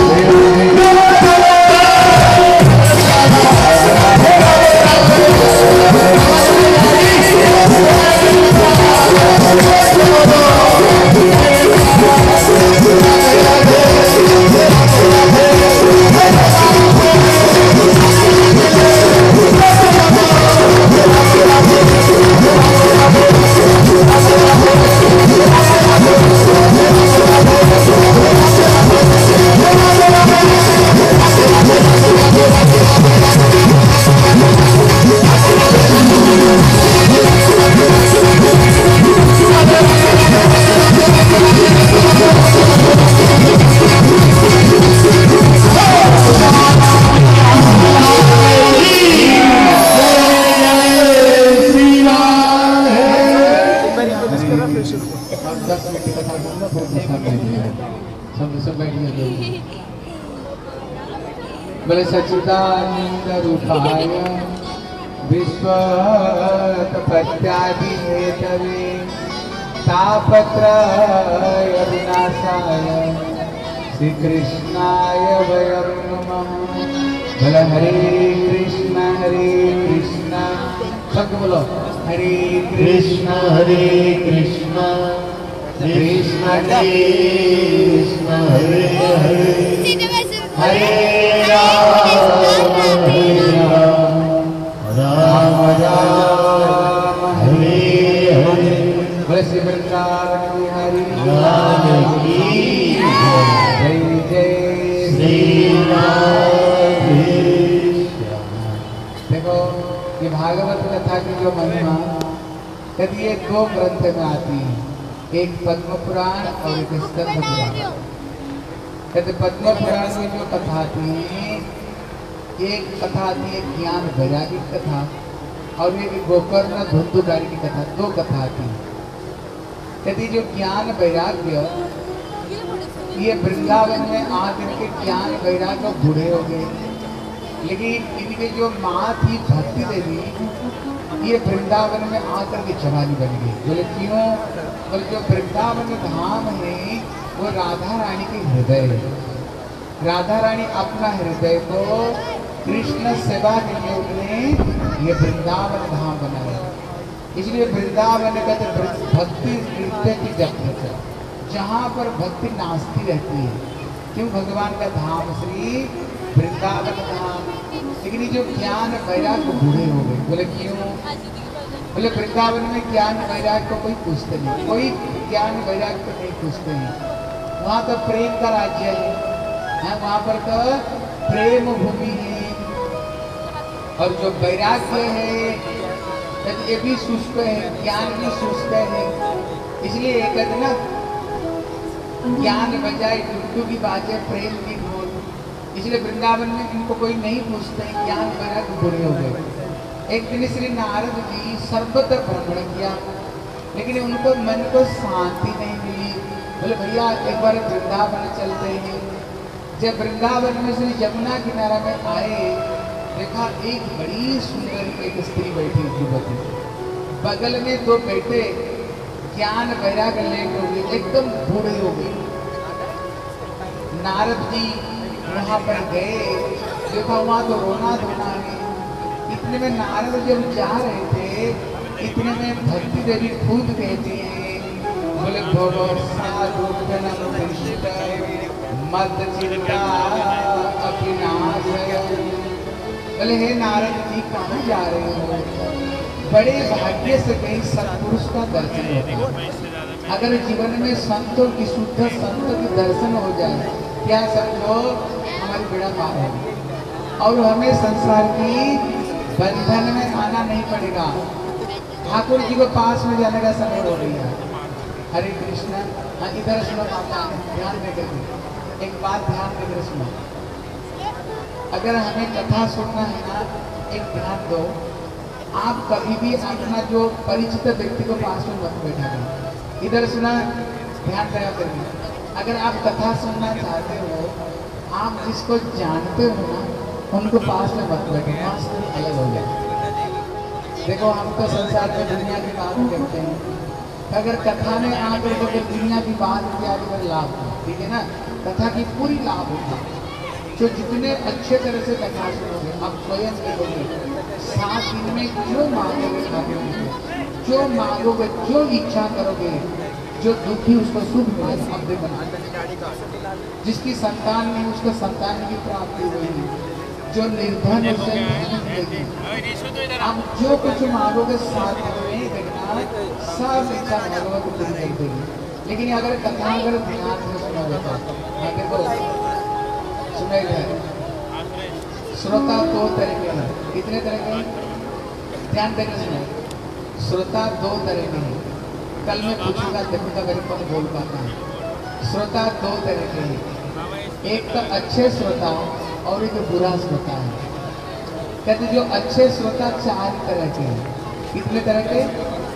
Speaker 1: बोले सच्चिदानंद रूपाय विश्वोत्पत्त्यादिहेतवे तापत्रय विनाशाय श्री कृष्णाय वयं नमः। बोले हरे कृष्ण शब्द बोलो, हरे कृष्ण कृष्ण कृष्ण हरे हरे हरे राम राम राम हरे हरे। बोले श्री वृंदावन बिहारी लाल की जय जय श्री राधे। देखो ये भागवत कथा की जो महिमा यदि ये 2 ग्रंथ में आती है, एक पद्म पुराण और एक स्कंद पुराण। कहते पद्म पुराण में जो कथा आती है, एक कथा आती है ज्ञान वैरागिक कथा और एक गोकर्ण धुंधुकारी की कथा, 2 कथा आती है। कहती जो ज्ञान वैराग्य ये वृंदावन में आकर के ज्ञान वैराग्य बूढ़े हो गए, लेकिन इनकी जो माँ थी भक्ति देवी ये वृंदावन में आकर के जवानी बन गई। बोले क्यों? बोले जो वृंदावन धाम है वो राधा रानी के हृदय है। राधा रानी अपना हृदय को कृष्ण सेवा के लिए उन्होंने ये वृंदावन धाम बनाया। इसलिए वृंदावन का तो भक्ति नृत्य की जगत है, जहाँ पर भक्ति नाचती रहती है। क्यों? भगवान का धाम श्री वृंदावन धाम। लेकिन ये जो ज्ञान वैराग्य बूढ़े हो गए। बोले क्यों? बोले वृंदावन में ज्ञान वैराग्य को कोई पूछते नहीं, कोई ज्ञान वैराग्य को नहीं पूछते हैं। वहाँ तो प्रेम का राज्य है, वहाँ पर तो प्रेम भूमि है। और जो वैराग्य है ये भी शुष्क है, ज्ञान भी शुष्क है। इसलिए एक कहते ना, ज्ञान बजाय डुड्डू की बातें प्रेम की बोल। इसलिए वृंदावन में इनको कोई नहीं पूछते, ज्ञान वैराग्य बुरे हो गए। एक दिन श्री नारद जी सर्वत्र भ्रमण किया, लेकिन उनको मन को शांति नहीं मिली। बोले भैया एक बार वृंदावन चलते हैं। जब वृंदावन में श्री यमुना किनारा में आए, देखा एक बड़ी सुंदर एक स्त्री बैठी युवती, बगल में दो बेटे ज्ञान वैराग्य लेकर हुए एकदम बूढ़े हो गए। नारद जी वहां पर गए, देखा वहां तो रोना धोना है। इतने में नारद जब जा रहे थे, इतने में भक्ति देवी खुद कहती है, बोले भगो साधु मत चिंता अविनाश। बोले हे नारद जी कहाँ जा रहे हो? बड़े भाग्य से कहीं सत्पुरुष का दर्शन होता है। अगर जीवन में संतों की शुद्ध संतों की दर्शन हो जाए, क्या समझो हमारी बेड़ा पार हो और हमें संसार की बंधन में आना नहीं पड़ेगा। ठाकुर जी को पास में जाने का समय हो रही है। हरे कृष्ण। इधर सुनो माता, ध्यान देकर एक बात ध्यान देकर सुनो। अगर हमें कथा सुनना है ना, एक ध्यान दो, आप कभी भी अपना जो परिचित व्यक्ति को पास में मत बैठा करो। इधर सुना, ध्यान दया करके। अगर आप कथा सुनना चाहते हो, आप जिसको जानते हो ना, उनको पास में मत बैठो, वहाँ से अलग हो जाए। देखो हम तो संसार में दुनिया की बात करते हैं, अगर कथा में आकर तो दुनिया की बात किया तो लाभ हो, ठीक है ना? कथा की पूरी लाभ होगा। जो जितने अच्छे तरह से कथा सुनोगे, आप स्वयं देखोगे 7 दिन में जो मांगोगे खाओगे, जो मांगोगे, जो इच्छा करोगे, जो दुखी उसको सुख मिलेगा। अब देखो, जिसकी संतान नहीं उसको संतान की प्राप्ति हुई, जो निर्धन उसे मिलेगी। आप जो कुछ मांगोगे 7 दिन में देखना सब इच्छा भगवत पूरी कर देगी। लेकिन अगर कथा अगर ध्यान से सुना जाता, देखो सुने श्रोता 2 तरह के हैं। कितने तरह के हैं? ध्यान देकर सुने। श्रोता 2 तरह के हैं। कल मैं पूछूंगा, देखूंगा मेरे को बोल पाता है। श्रोता 2 तरह के हैं। एक तो अच्छे श्रोता और एक बुरा श्रोता है। कहते जो अच्छे श्रोता 4 तरह के हैं। कितने तरह के?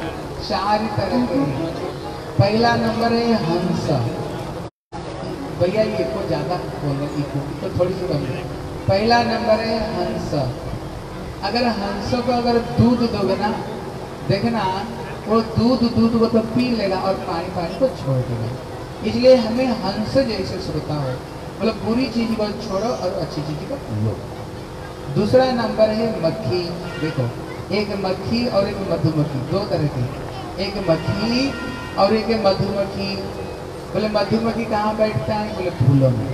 Speaker 1: 4 तरह के हैं। पहला नंबर है हंस। भैया ये को ज्यादा बोलने की तो थोड़ी सी बोलिए। पहला नंबर है हंस। अगर हंस को अगर दूध दोगे ना, देखना वो दूध को तो पी लेगा और पानी को छोड़ देगा। इसलिए हमें हंस जैसे श्रोता हो, मतलब बुरी चीज को छोड़ो और अच्छी चीज को लो। दूसरा नंबर है मक्खी। देखो एक मक्खी और एक मधुमक्खी, 2 तरह की। एक मक्खी और एक मधुमक्खी। बोले मधुमक्खी कहाँ बैठता है? बोले फूलों में।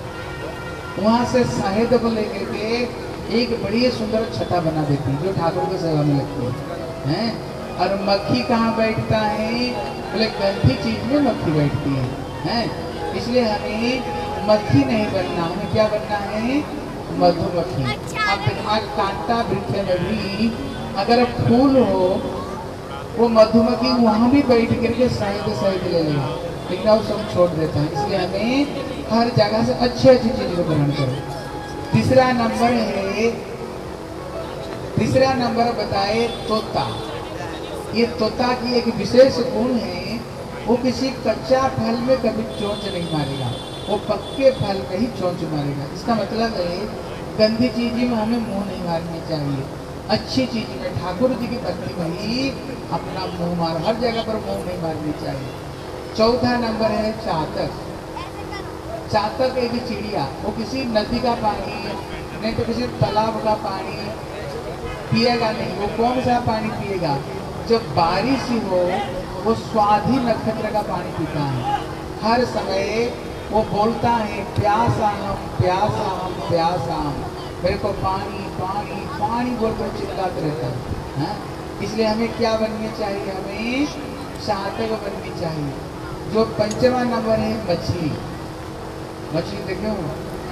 Speaker 1: वहां से शहद को लेकर के एक बड़ी सुंदर छटा बना देती है, जो ठाकुर की सेवा में लगती है। और मक्खी कहाँ बैठता है? बोले गंदी चीज में मक्खी बैठती है। इसलिए हमें मक्खी नहीं बनना, हमें क्या बनना है? मधुमक्खी। अब कांटा वृक्ष में भी अगर फूल हो, वो मधुमक्खी वहां भी बैठ करके शहद ले लेगा, लेकिन वो सब छोड़ देता है। इसलिए हमें हर जगह से अच्छी चीज को ग्रहण करो। तीसरा नंबर बताए तोता। ये तोता की एक विशेष गुण है, वो किसी कच्चा फल में कभी चोंच नहीं मारेगा, वो पक्के फल में ही चोंच मारेगा। इसका मतलब है गंदी चीज में हमें मुंह नहीं मारनी चाहिए, अच्छी चीज में ठाकुर जी की भक्ति में ही अपना मुंह मार, हर जगह पर मुंह नहीं मारनी चाहिए। चौथा नंबर है चातक। चातक एक चिड़िया, वो किसी नदी का पानी नहीं तो किसी तालाब का पानी पिएगा नहीं। वो कौन सा पानी पिएगा? जब बारिश हो वो स्वाधि नक्षत्र का पानी पीता है। हर समय वो बोलता है प्यासा हम प्यासा हम प्यासा हम, मेरे को पानी पानी पानी बोलकर चिल्लाते रहता है। इसलिए हमें क्या बननी चाहिए? हमें चातक बननी चाहिए। जो पंचवा नंबर है मछली। मछली देखे हो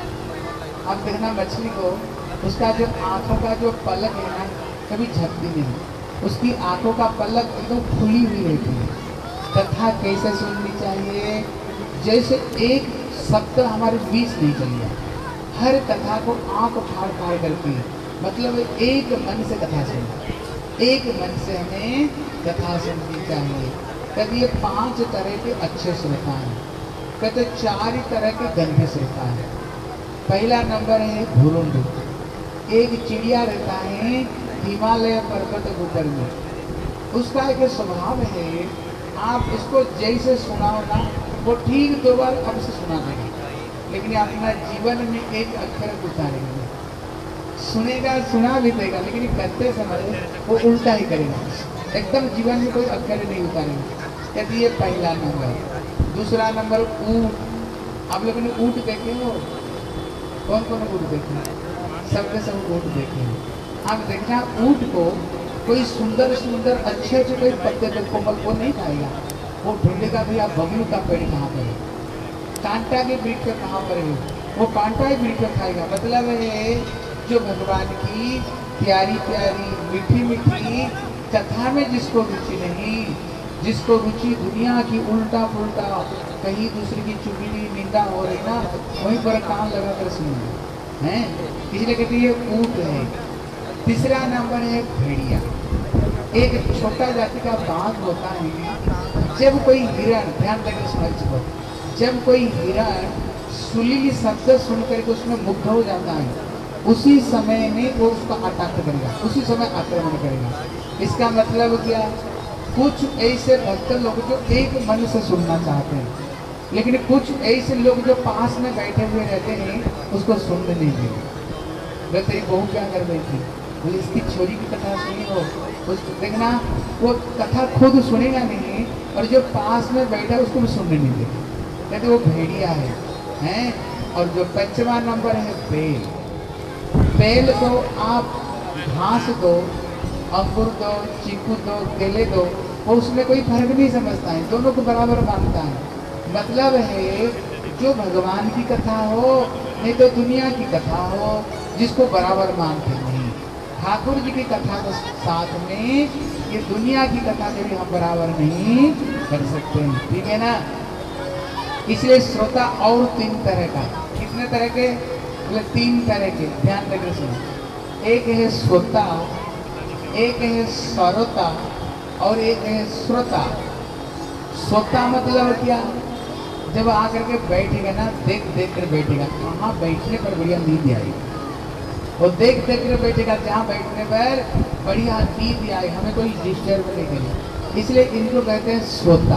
Speaker 1: आप? देखना मछली को, उसका जो आंखों का जो पलक है ना कभी झपती नहीं, उसकी आंखों का पलक एकदम खुली हुई रहती है। कथा कैसे सुननी चाहिए? जैसे एक शब्द हमारे बीच नहीं चल गया, हर कथा को आंख फाड़ फाड़ करके, मतलब एक मन से कथा सुनना, एक मन से हमें कथा सुननी चाहिए। कहते ये 5 तरह के अच्छे श्रोता हैं, कहते 4 तरह के गंदे श्रोता हैं। पहला नंबर है भुरुंड। एक चिड़िया रहता है हिमालय पर्वत के ऊपर में, उसका एक स्वभाव है, आप इसको जैसे सुनाओ ना वो ठीक 2 बार अब से सुना देगा, लेकिन अपना जीवन में एक अक्षर उतारेगा। सुनेगा, सुना भी देगा, लेकिन करते समय वो उल्टा ही करेगा, एकदम जीवन में कोई अक्षर नहीं उतारेगा। कहती ये पहला नंबर। दूसरा नंबर ऊँट। आप लोगों ने ऊँट देखे हो? कौन कौन ऊँट देखे? सबके सब ऊँट देखे हैं। आप देखना ऊँट को कोई सुंदर सुंदर अच्छे अच्छे कोई पत्ते पे कोमल वो नहीं खाएगा, वो ढूंढेगा भैया बबलू का पेड़ कहाँ पर है, कांटा के वृक्ष पे कहाँ पर है, वो कांटा ही वृक्ष पे खाएगा। मतलब है जो भगवान की प्यारी प्यारी मीठी मीठी कथा में जिसको रुचि नहीं, जिसको रुचि दुनिया की उल्टा पुल्टा कहीं दूसरे की चुगली निंदा हो रही ना, वहीं पर कान लगा कर सुनिए हैं। इसलिए कहते ये ऊँट है। तीसरा नंबर है भेड़िया। एक छोटा जाति का बाघ होता है। जब कोई हिरण, ध्यान देकर समझ को, जब कोई हिरण सुरीली शब्द सुन करके उसमें मुग्ध हो जाता है, उसी समय में वो उसका अटैक करेगा, उसी समय आक्रमण करेगा। इसका मतलब क्या? कुछ ऐसे भक्त लोग जो एक मन से सुनना चाहते हैं, लेकिन कुछ ऐसे लोग जो पास में बैठे हुए रहते हैं उसको सुनने नहीं देते। मैं तेरी बहू क्या कर रही थी, वो इसकी छोरी की कथा सुनी हो, उसको देखना वो कथा खुद सुनेगा नहीं, और जो पास में बैठा है उसको भी सुनने नहीं देगा। कहते वो भेड़िया है, हैं। और जो 5वां नंबर है बेल। बेल को आप घास दो, अंगूर दो, चीकू दो, केले दो, वो उसमें कोई फर्क नहीं समझता है, दोनों को बराबर मानता है। मतलब है जो भगवान की कथा हो नहीं तो दुनिया की कथा हो, जिसको बराबर मानते नहीं। ठाकुर जी की कथा के साथ में ये दुनिया की कथा के भी हम बराबर नहीं कर सकते हैं, ठीक है ना। इसलिए श्रोता और 3 तरह का। कितने तरह के? बोले 3 तरह के। ध्यान रखिए सुनो। एक है श्रोता, एक है सरोता और एक है श्रोता। श्रोता मतलब क्या? जब आकर के बैठेगा ना, देख देख कर बैठेगा, कहाँ बैठने पर बढ़िया नींद आएगी, वो देख देख कर बैठेगा जहाँ बैठने पर बढ़िया नींद आए, हमें कोई डिस्टर्ब नहीं करे, इसलिए इनको कहते हैं श्रोता।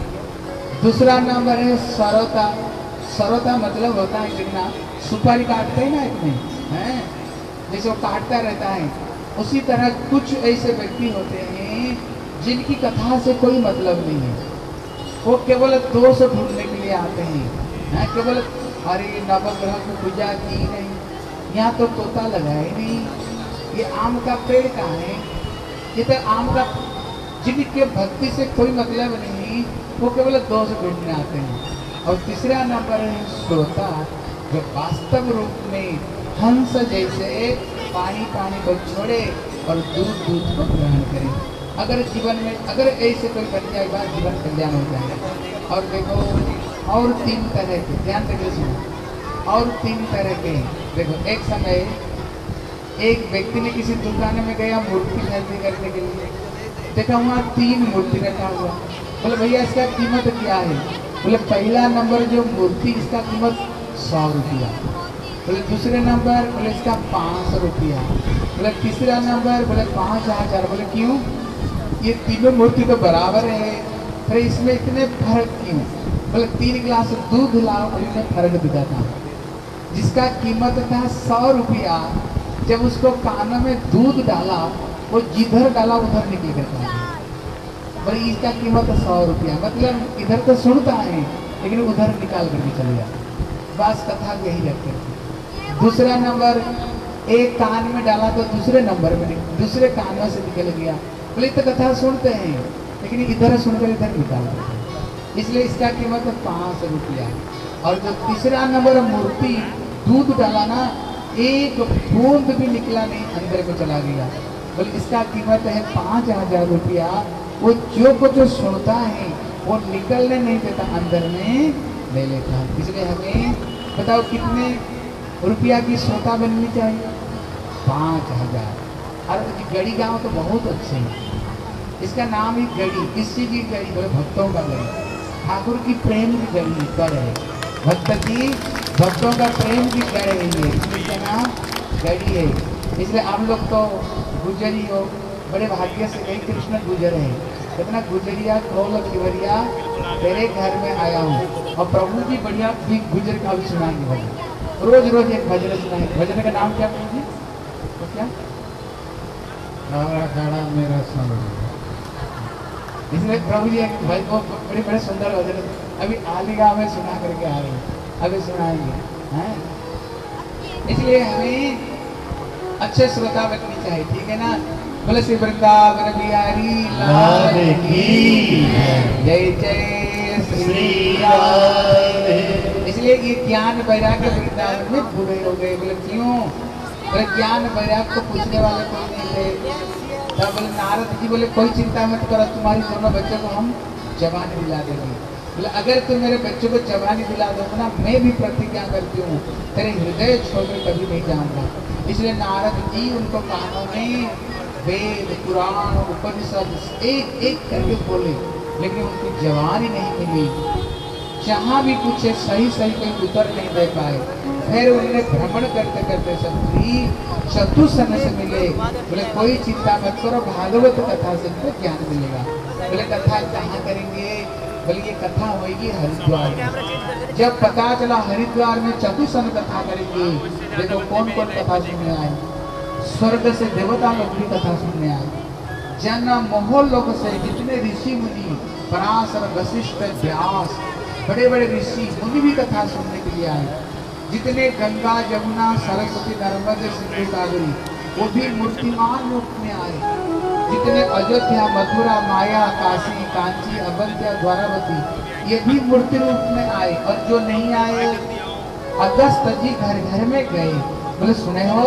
Speaker 1: दूसरा नंबर है सरोता। सरोता मतलब होता है कितना, सुपारी काटते हैं ना इतने हैं, जैसे वो काटता रहता है, उसी तरह कुछ ऐसे व्यक्ति होते हैं जिनकी कथा से कोई मतलब नहीं है, वो केवल दोष ढूंढने के लिए आते हैं, केवल अरे नवग्रह की पूजा की नहीं, यहाँ तो तोता लगा ही नहीं, ये आम का पेड़ कहाँ है, ये तो आम का, जिनके भक्ति से कोई मतलब नहीं, वो केवल दोष ढूंढने आते हैं। और तीसरा नंबर है श्रोता, जो वास्तव रूप में हंस जैसे पानी पानी को छोड़े और दूध दूध को ग्रहण करे। अगर जीवन में अगर ऐसे कोई बन जाएगा, जीवन कल्याण हो जाएगा। और देखो और 3 तरह के, ध्यान से सुनो, और 3 तरह के। देखो एक समय एक व्यक्ति ने किसी दुकान में गया मूर्ति खरीदी करने के लिए, देखा वहाँ 3 मूर्ति रखा हुआ। बोले भैया इसका कीमत क्या है? बोले पहला नंबर जो मूर्ति इसका कीमत 100 रुपया। बोले दूसरे नंबर, बोले इसका 500 रुपया। बोले तीसरा नंबर, बोले 5000। बोले क्यों? ये तीनों मूर्ति तो बराबर है, फिर इसमें इतने फर्क क्यों? बोले 3 गिलास दूध लाओ, अभी मैं फर्क दिखाता हूँ। जिसका कीमत था 100 रुपया, जब उसको कानों में दूध डाला, वो जिधर डाला उधर निकल गया। बोले इसका कीमत 100 रुपया, मतलब इधर तो सुनता है लेकिन उधर निकाल करके चले जाता। बस कथा यही रखते थे। दूसरा नंबर एक कान में डाला तो दूसरे नंबर में दूसरे कान में से निकल गया। बोले तो कथा सुनते हैं लेकिन इधर सुनकर इधर निकाल देते, इसलिए इसका कीमत है 5 रुपया। और जो तीसरा नंबर मूर्ति दूध डाला ना, एक बूंद भी निकला नहीं, अंदर को चला गया। बोले इसका कीमत है 5000 रुपया। वो जो कुछ सुनता है वो निकलने नहीं देता, अंदर में ले लेता। इसलिए हमें बताओ कितने रुपया की श्रोता बननी चाहिए? 5000। और गड़ी गाँव तो बहुत अच्छे हैं, इसका नाम ही गड़ी। किसी की गड़ी? बोले भक्तों का गड़ी, ठाकुर की प्रेम की गड़ी गढ़ है, भक्त की भक्तों का प्रेम की गढ़ है ये, इसका नाम गड़ी है। इसलिए आप लोग तो गुजरी हो, बड़े भाग्य से कई कृष्ण गुजर है। कितना गुजरिया खोल खिवरिया तेरे घर में आया हूँ। और प्रभु जी बढ़िया भी गुजर का भी सुनाएंगे भजन, रोज रोज एक भजन सुनाएंगे। भजन का नाम क्या प्रभु जी? तो क्या मेरा समय। इसलिए प्रभु जी भाई को बड़े बड़े सुंदर भजन अभी आलिगा में सुना करके आ रहे हैं, अभी सुनाएंगे हैं। इसलिए हमें अच्छे श्रोता बननी चाहिए, ठीक है ना? बोले श्री वृंदावन बिहारी लाल की जय जय श्री राधे। इसलिए ये ज्ञान वैराग्य वृंदावन में पूरे हो गए। बोले क्यों? बोले ज्ञान वैराग्य को पूछने वाले कोई नहीं थे। तब बोले नारद जी बोले कोई चिंता मत करो, तुम्हारी दोनों बच्चों को हम जवानी दिला देंगे। बोले अगर तुम मेरे बच्चों को जवानी दिला दो ना, मैं भी प्रतिज्ञा करती हूँ तेरे हृदय छोड़कर कभी नहीं जाऊंगा। इसलिए नारद जी उनको कानों में वेद पुराण उपनिषद एक एक करके बोले, लेकिन उनकी जवानी नहीं मिली। जहाँ भी पूछे सही सही कोई उत्तर नहीं दे पाए। फिर उन्होंने भ्रमण करते करते सभी चतुसन से मिले। बोले कोई चिंता मत करो, भागवत कथा से इनको ज्ञान मिलेगा। बोले कथा कहाँ करेंगे? बोले ये कथा होगी हरिद्वार में। जब पता चला हरिद्वार में चतुसन कथा करेंगे, देखो कौन कौन कथा सुनने आए। स्वर्ग से देवता लोग भी कथा सुनने आए, जन मोह लोक से जितने ऋषि मुनि, पराशर वशिष्ठ व्यास, बड़े बड़े ऋषि मुनि भी कथा सुनने के लिए आए। जितने गंगा जमुना सरस्वती नर्मदे सिंधु कावेरी वो भी मूर्तिमान रूप में आए। जितने अयोध्या मथुरा माया काशी कांची अवंत्या द्वारावती ये भी मूर्ति रूप में आए। और जो नहीं आए अगस्त जी घर घर में गए। बोले सुने हो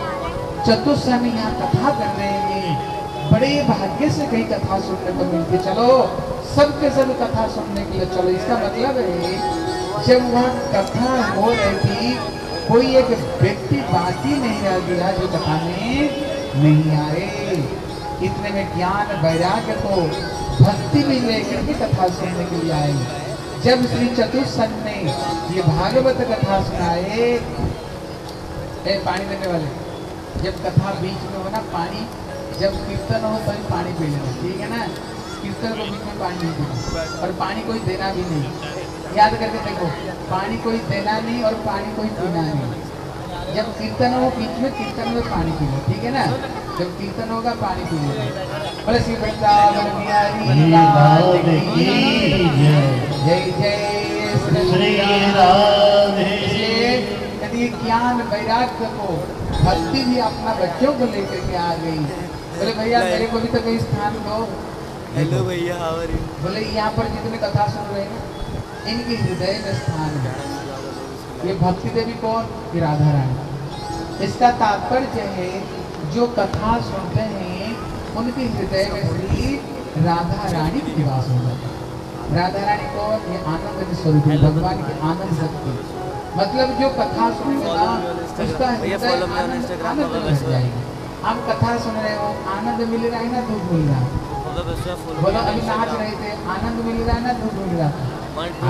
Speaker 1: चतुर्सन यहाँ कथा कर रहे हैं, बड़े भाग्य से कहीं कथा सुनने को मिलती, चलो सबके सब कथा सुनने के लिए चलो। इसका मतलब है जब वहाँ कथा हो रही थी कोई एक व्यक्ति बाकी नहीं रह गया जो कथा में नहीं आए। इतने में ज्ञान वैराग्य को भक्ति में लेकर के कथा सुनने के लिए आए। जब श्री चतुर्सन ने ये भागवत कथा सुनाए, पानी देने वाले, जब कथा बीच में हो ना पानी, जब कीर्तन हो तभी पानी पी लेना, ठीक है ना? कीर्तन को बीच में पानी नहीं देना और पानी कोई देना भी नहीं। याद करके देखो, पानी कोई देना नहीं और पानी कोई पीना नहीं। जब कीर्तन हो बीच में कीर्तन में पानी पी लो, ठीक है ना? जब कीर्तन होगा पानी पी लो। बोले श्री वृंदावन बिहारी लाल की जय जय श्री राधे। यदि ज्ञान वैराग्य को भक्ति भी अपना बच्चों को लेकर के आ गई। बोले भैया मेरे को भी तो कहीं स्थान दो।
Speaker 3: हेलो भैया,
Speaker 1: बोले यहाँ पर जितने कथा सुन रहे हैं इनके हृदय में स्थान है। ये भक्ति देवी कौन? ये राधा रानी। इसका तात्पर्य है जो कथा सुनते हैं उनके हृदय में श्री राधा रानी की निवास होगा। राधा रानी को ये आनंद स्वरूप है, भगवान की आनंद शक्ति। मतलब जो कथा सुनेगा ना उसका हृदय आनंद भर जाएगा। हम कथा सुन रहे हो, आनंद मिल रहा है ना दुख मिल रहा है? बोलो अभी नाच रहे थे, आनंद मिल रहा है ना दुख मिल रहा है?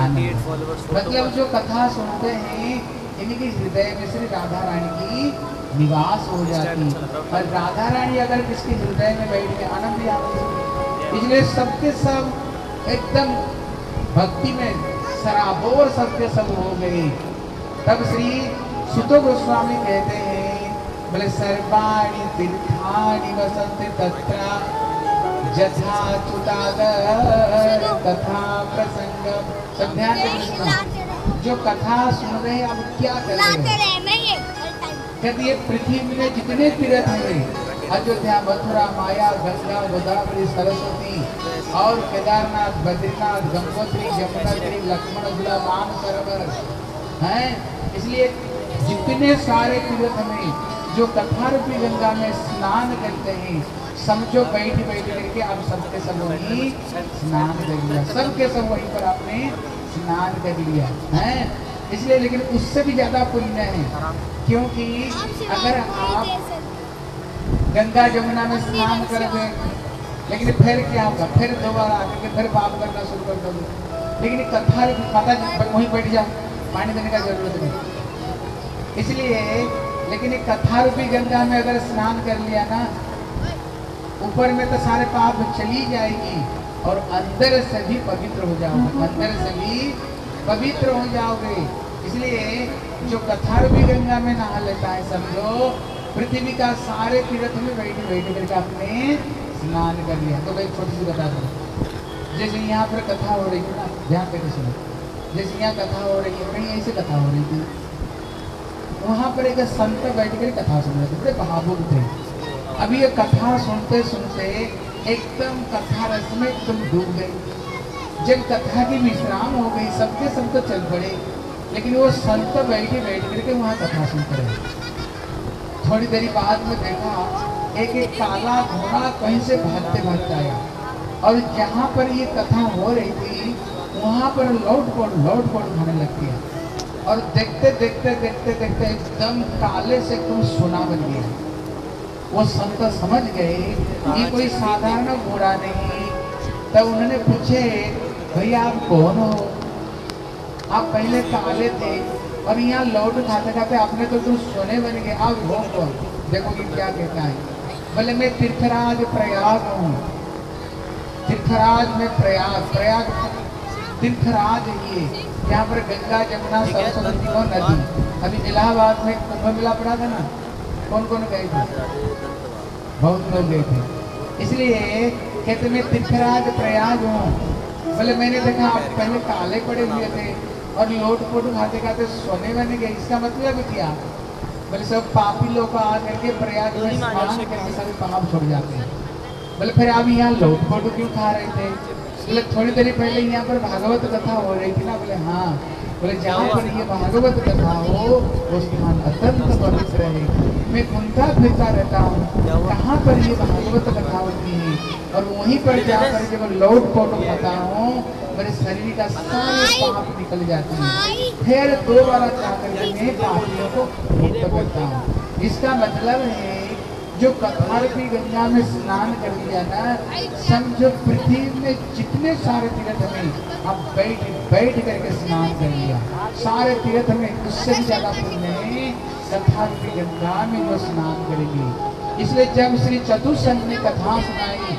Speaker 1: मतलब जो कथा सुनते हैं इनके हृदय में श्री राधा रानी की निवास हो जाती। और राधा रानी अगर किसके हृदय में बैठ के आनंद भी आती है। इसलिए सबके सब एकदम भक्ति में सराबोर सबके सब हो गई। तब श्री सुतो गोस्वामी कहते हैं, बोले सर्वाणि तीर्थानि वसन्ति तत्र यथा चुतागर कथा प्रसंग। सब ध्यान से सुनो, जो कथा सुन रहे हैं अब क्या कर रहे हैं। कहते ये पृथ्वी में जितने तीर्थ हैं, अयोध्या, मथुरा, माया, गंगा, गोदावरी, सरस्वती और केदारनाथ, बद्रीनाथ, गंगोत्री, यमुनोत्री, लक्ष्मण झूला, मानसरोवर हैं। इसलिए जितने सारे तीर्थ में जो कथा रूपी गंगा में स्नान करते हैं, समझो बैठ बैठ करके अब सबके सब वहीं स्नान कर लिया, सबके सब वहीं पर आपने स्नान कर लिया है। इसलिए लेकिन उससे भी ज्यादा पुण्य है, क्योंकि अगर आप गंगा जमुना में स्नान कर दे, लेकिन फिर क्या होगा, फिर दोबारा आकर फिर पाप करना शुरू कर दोगे। लेकिन कथा माता जी वहीं बैठ जाओ, पानी देने का जरूरत नहीं। इसलिए लेकिन एक कथा रूपी गंगा में अगर स्नान कर लिया ना, ऊपर में तो सारे पाप चली जाएगी और अंदर से भी पवित्र हो जाओगे, अंदर से भी पवित्र हो जाओगे। इसलिए जो कथा रूपी गंगा में नहा लेता है, समझो पृथ्वी का सारे तीर्थ में बैठ बैठ करके आपने स्नान कर लिया। तो भाई छोटी सी बता दो, जैसे यहाँ पर कथा हो रही थी ना, ध्यान करके सुनो, जैसे यहाँ कथा हो रही है, कहीं ऐसे कथा हो रही थी, वहाँ पर एक संत बैठ कर कथा सुन रहे थे, बड़े भावुक थे। अभी ये कथा सुनते सुनते एकदम कथा रस में तुम डूब गए। जब कथा की विश्राम हो गई, सबके सब तो चल पड़े, लेकिन वो संत बैठ करके वहाँ कथा सुनते रहे। थोड़ी देरी बाद में देखा एक काला घोड़ा कहीं से भागते भागते आया, और जहाँ पर ये कथा हो रही थी वहाँ पर लौट पड़ खाने लग गया, और देखते देखते देखते देखते एकदम काले से एकदम सोना बन गया। वो संत समझ गए ये कोई साधारण घोड़ा नहीं। तब उन्होंने पूछे, भैया आप कौन हो? आप पहले काले थे और यहाँ लौट खाते खाते आपने तो तुम सोने बन गए, आप हो कौन? देखो कि क्या कहता है, बोले मैं तीर्थराज प्रयाग हूँ। तीर्थराज में प्रयाग तीर्थराज ये यहाँ पर गंगा जमुना सरस्वती को नदी। अभी इलाहाबाद में कुंभ मेला पड़ा था ना, कौन कौन गए थे? बहुत लोग गए थे। इसलिए कहते मैं तीर्थराज प्रयाग हूँ। बोले मैंने देखा आप पहले काले पड़े हुए थे और लोट पोट खाते खाते सोने बने गए, इसका मतलब क्या? बोले सब पापी लोग आ करके प्रयाग में स्नान करके सारे पाप छोड़ जाते हैं। बोले फिर आप यहाँ लोट पोट क्यों खा रहे थे? बोले थोड़ी देर पहले यहाँ पर भागवत कथा हो रही थी ना। बोले हाँ। बोले जहाँ पर ये भागवत कथा हो वो स्थान अत्यंत पवित्र है, मैं घूमता फिरता रहता हूँ कहाँ पर ये भागवत कथा होती है, और वहीं पर जाकर जब लौट पोट खाता हूँ मेरे शरीर का सारे पाप निकल जाते हैं, फिर दोबारा जाकर मैं पापियों को मुक्त करता हूँ। इसका मतलब है जो कथा रूपी गंगा में स्नान कर लिया ना, समझो पृथ्वी में जितने सारे तीर्थ में आप बैठ करके स्नान कर लिया, सारे तीर्थ में उससे भी ज्यादा पुण्य है कथा रूपी गंगा में जो स्नान करेंगे। इसलिए जब श्री चतुर्संग ने कथा सुनाई,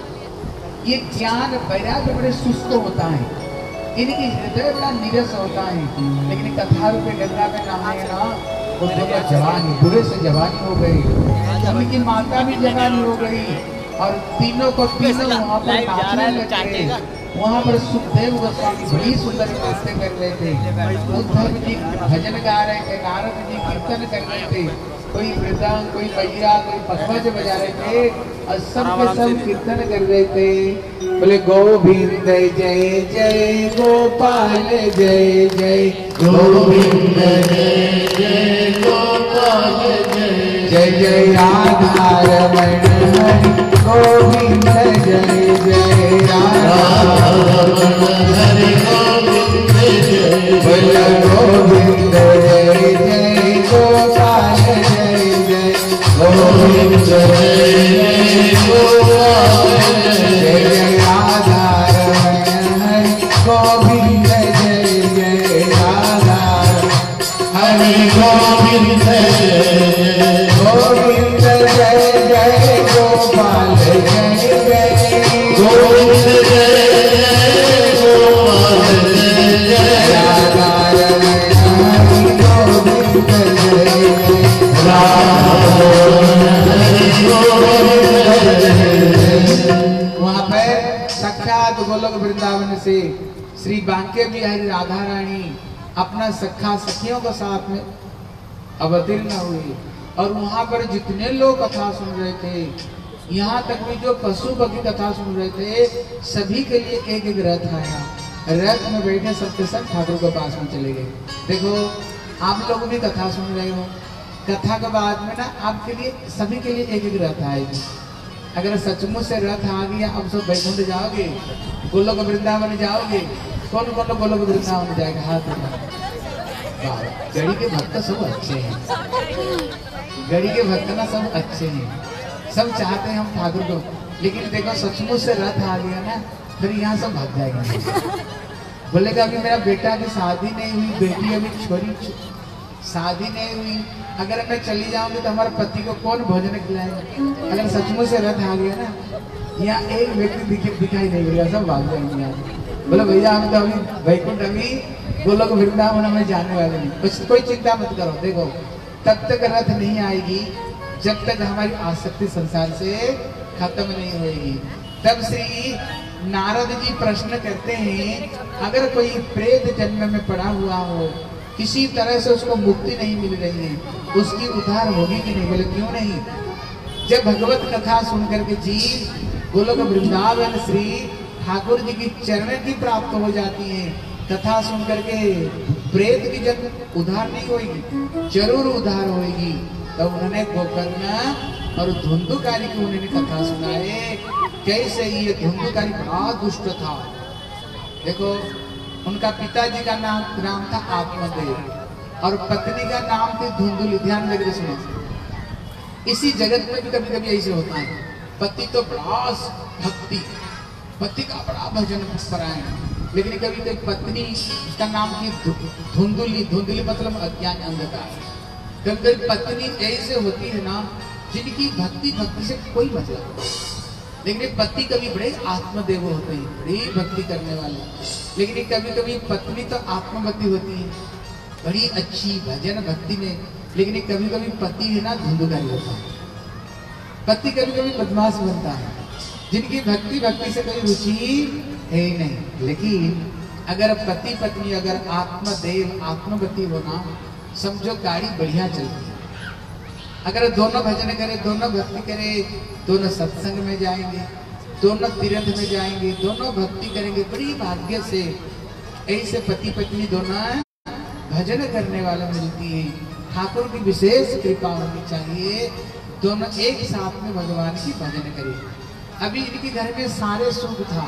Speaker 1: ये ज्ञान वैराग्य बड़े सुस्त होता है, इनकी हृदय बड़ा नीरस होता है, लेकिन कथा रूपी गंगा में नहाए ना वो दोनों जवानी, बुरे से जवानी हो गई, उनकी माता भी जवानी हो गई, और तीनों को तीनों वहाँ पर नाचने लगे। वहाँ पर सुखदेव गोस्वामी बड़ी सुंदर बातें कर रहे थे, उद्धव जी भजन गा रहे थे, नारद जी कीर्तन कर रहे थे, कोई मृदंग, कोई बजिरा, कोई पखवाज बजा रहे थे, और सब के सब कीर्तन कर रहे थे। बोले गोविंद जय जय गोपाल जय जय, गोविंद जय जय गोपाल जय जय, राधा रमण हरि गोविंद जय जय, राधा रमण हरि गोविंद जय, बोले गोविंद जय जय गोपाल जय जय, गोविंद जय जय गोपाल जय जय, राधा रमण हरि गोविंद जय जय, राधा हरि गोविंद जय गोविंद जय जय गोपाल जय जय, गोविंद जय जय गोपाल जय जय, वहां पर साक्षात गोलोक वृंदावन से श्री बांके बिहारी राधा रानी अपना सखा सखियों के साथ में अवतीर्ण हुई और वहां पर जितने लोग कथा सुन रहे थे, यहाँ तक भी जो पशु पक्षी कथा सुन रहे थे, सभी के लिए एक एक रथ आया। रथ में बैठे सबके सब ठाकुर के पास में चले गए। देखो आप लोग भी कथा सुन रहे हो, कथा के बाद में ना आपके लिए सभी के लिए एक एक रथ आएगी। अगर सचमुच से रथ आ गया, अब सब वैकुंठ जाओगे, गोलोक वृंदावन जाओगे। कौन कौन लोग गोलोक वृंदावन जाएगा? हाथ उठाओ। गढ़ी के भक्त सब अच्छे हैं, गढ़ी के भक्त ना सब अच्छे हैं, सब चाहते हैं हम ठाकुर को। लेकिन देखो सचमुच से रथ आ गया ना, फिर यहाँ सब भाग जाएंगे। बोलेगा अभी मेरा बेटा की शादी नहीं हुई, बेटी अभी छोरी शादी नहीं हुई, अगर मैं चली जाऊंगी तो हमारे पति को कौन भोजन खिलाएगा? अगर सचमुच से रथ आ गया ना, यहाँ एक व्यक्ति दिखाई नहीं देगा, सब भाग जाएंगे यहाँ। बोले भैया हम तो अभी वैकुंठ अभी गोलोक वृंदावन में जाने वाले नहीं। कुछ कोई चिंता मत करो। देखो तब तक रथ नहीं आएगी जब तक हमारी आसक्ति संसार से खत्म नहीं होगी। तब श्री नारद जी प्रश्न करते हैं, अगर कोई प्रेत जन्म में पड़ा हुआ हो, किसी तरह से उसको मुक्ति नहीं मिल रही है, उसकी उद्धार होगी कि नहीं? बोले क्यों नहीं? जब भगवत कथा सुन करके जीव गोलोक वृंदावन श्री ठाकुर जी की चरण की प्राप्त हो जाती है, कथा सुन करके प्रेत की जब उद्धार नहीं होगी, जरूर उद्धार होगी। तो उन्होंने गोकर्ण और धुंधुकारी की उन्होंने कथा सुनाए, कैसे ये धुंधुकारी बड़ा दुष्ट था। देखो उनका पिताजी का नाम था आत्मदेव और पत्नी का नाम थी धुंधुली। ध्यान देकर सुनो, इसी जगत में भी कभी कभी ऐसे होता है। पति तो बड़ा भक्ति, पति का बड़ा भजन परायण, लेकिन कभी कभी पत्नी, उसका नाम थी धुंधुली। धुंधुली मतलब अज्ञान, अंधकार। कभी कभी पत्नी ऐसे होती है ना जिनकी भक्ति से कोई मतलब नहीं, लेकिन पति कभी बड़े आत्मदेव होते हैं, बड़ी भक्ति करने वाले। लेकिन कभी कभी पत्नी तो आत्मभक्ति होती है, बड़ी अच्छी भजन भक्ति में, लेकिन कभी कभी पति है ना धुंधुकारी होता है। पति कभी कभी बदमाश बनता है, जिनकी भक्ति से कोई रुचि है ही नहीं। लेकिन अगर पति पत्नी अगर आत्मदेव आत्मवती होना, समझो गाड़ी बढ़िया चलती है। अगर दोनों भजन करे, दोनों भक्ति करे, दोनों सत्संग में जाएंगे, दोनों तीर्थ में जाएंगे, दोनों भक्ति करेंगे, बड़ी भाग्य से ऐसे पति पत्नी दोनों भजन करने वाले मिलती है। ठाकुर की विशेष कृपा होनी चाहिए, दोनों एक साथ में भगवान की भजन करें। अभी इनके घर में सारे सुख था,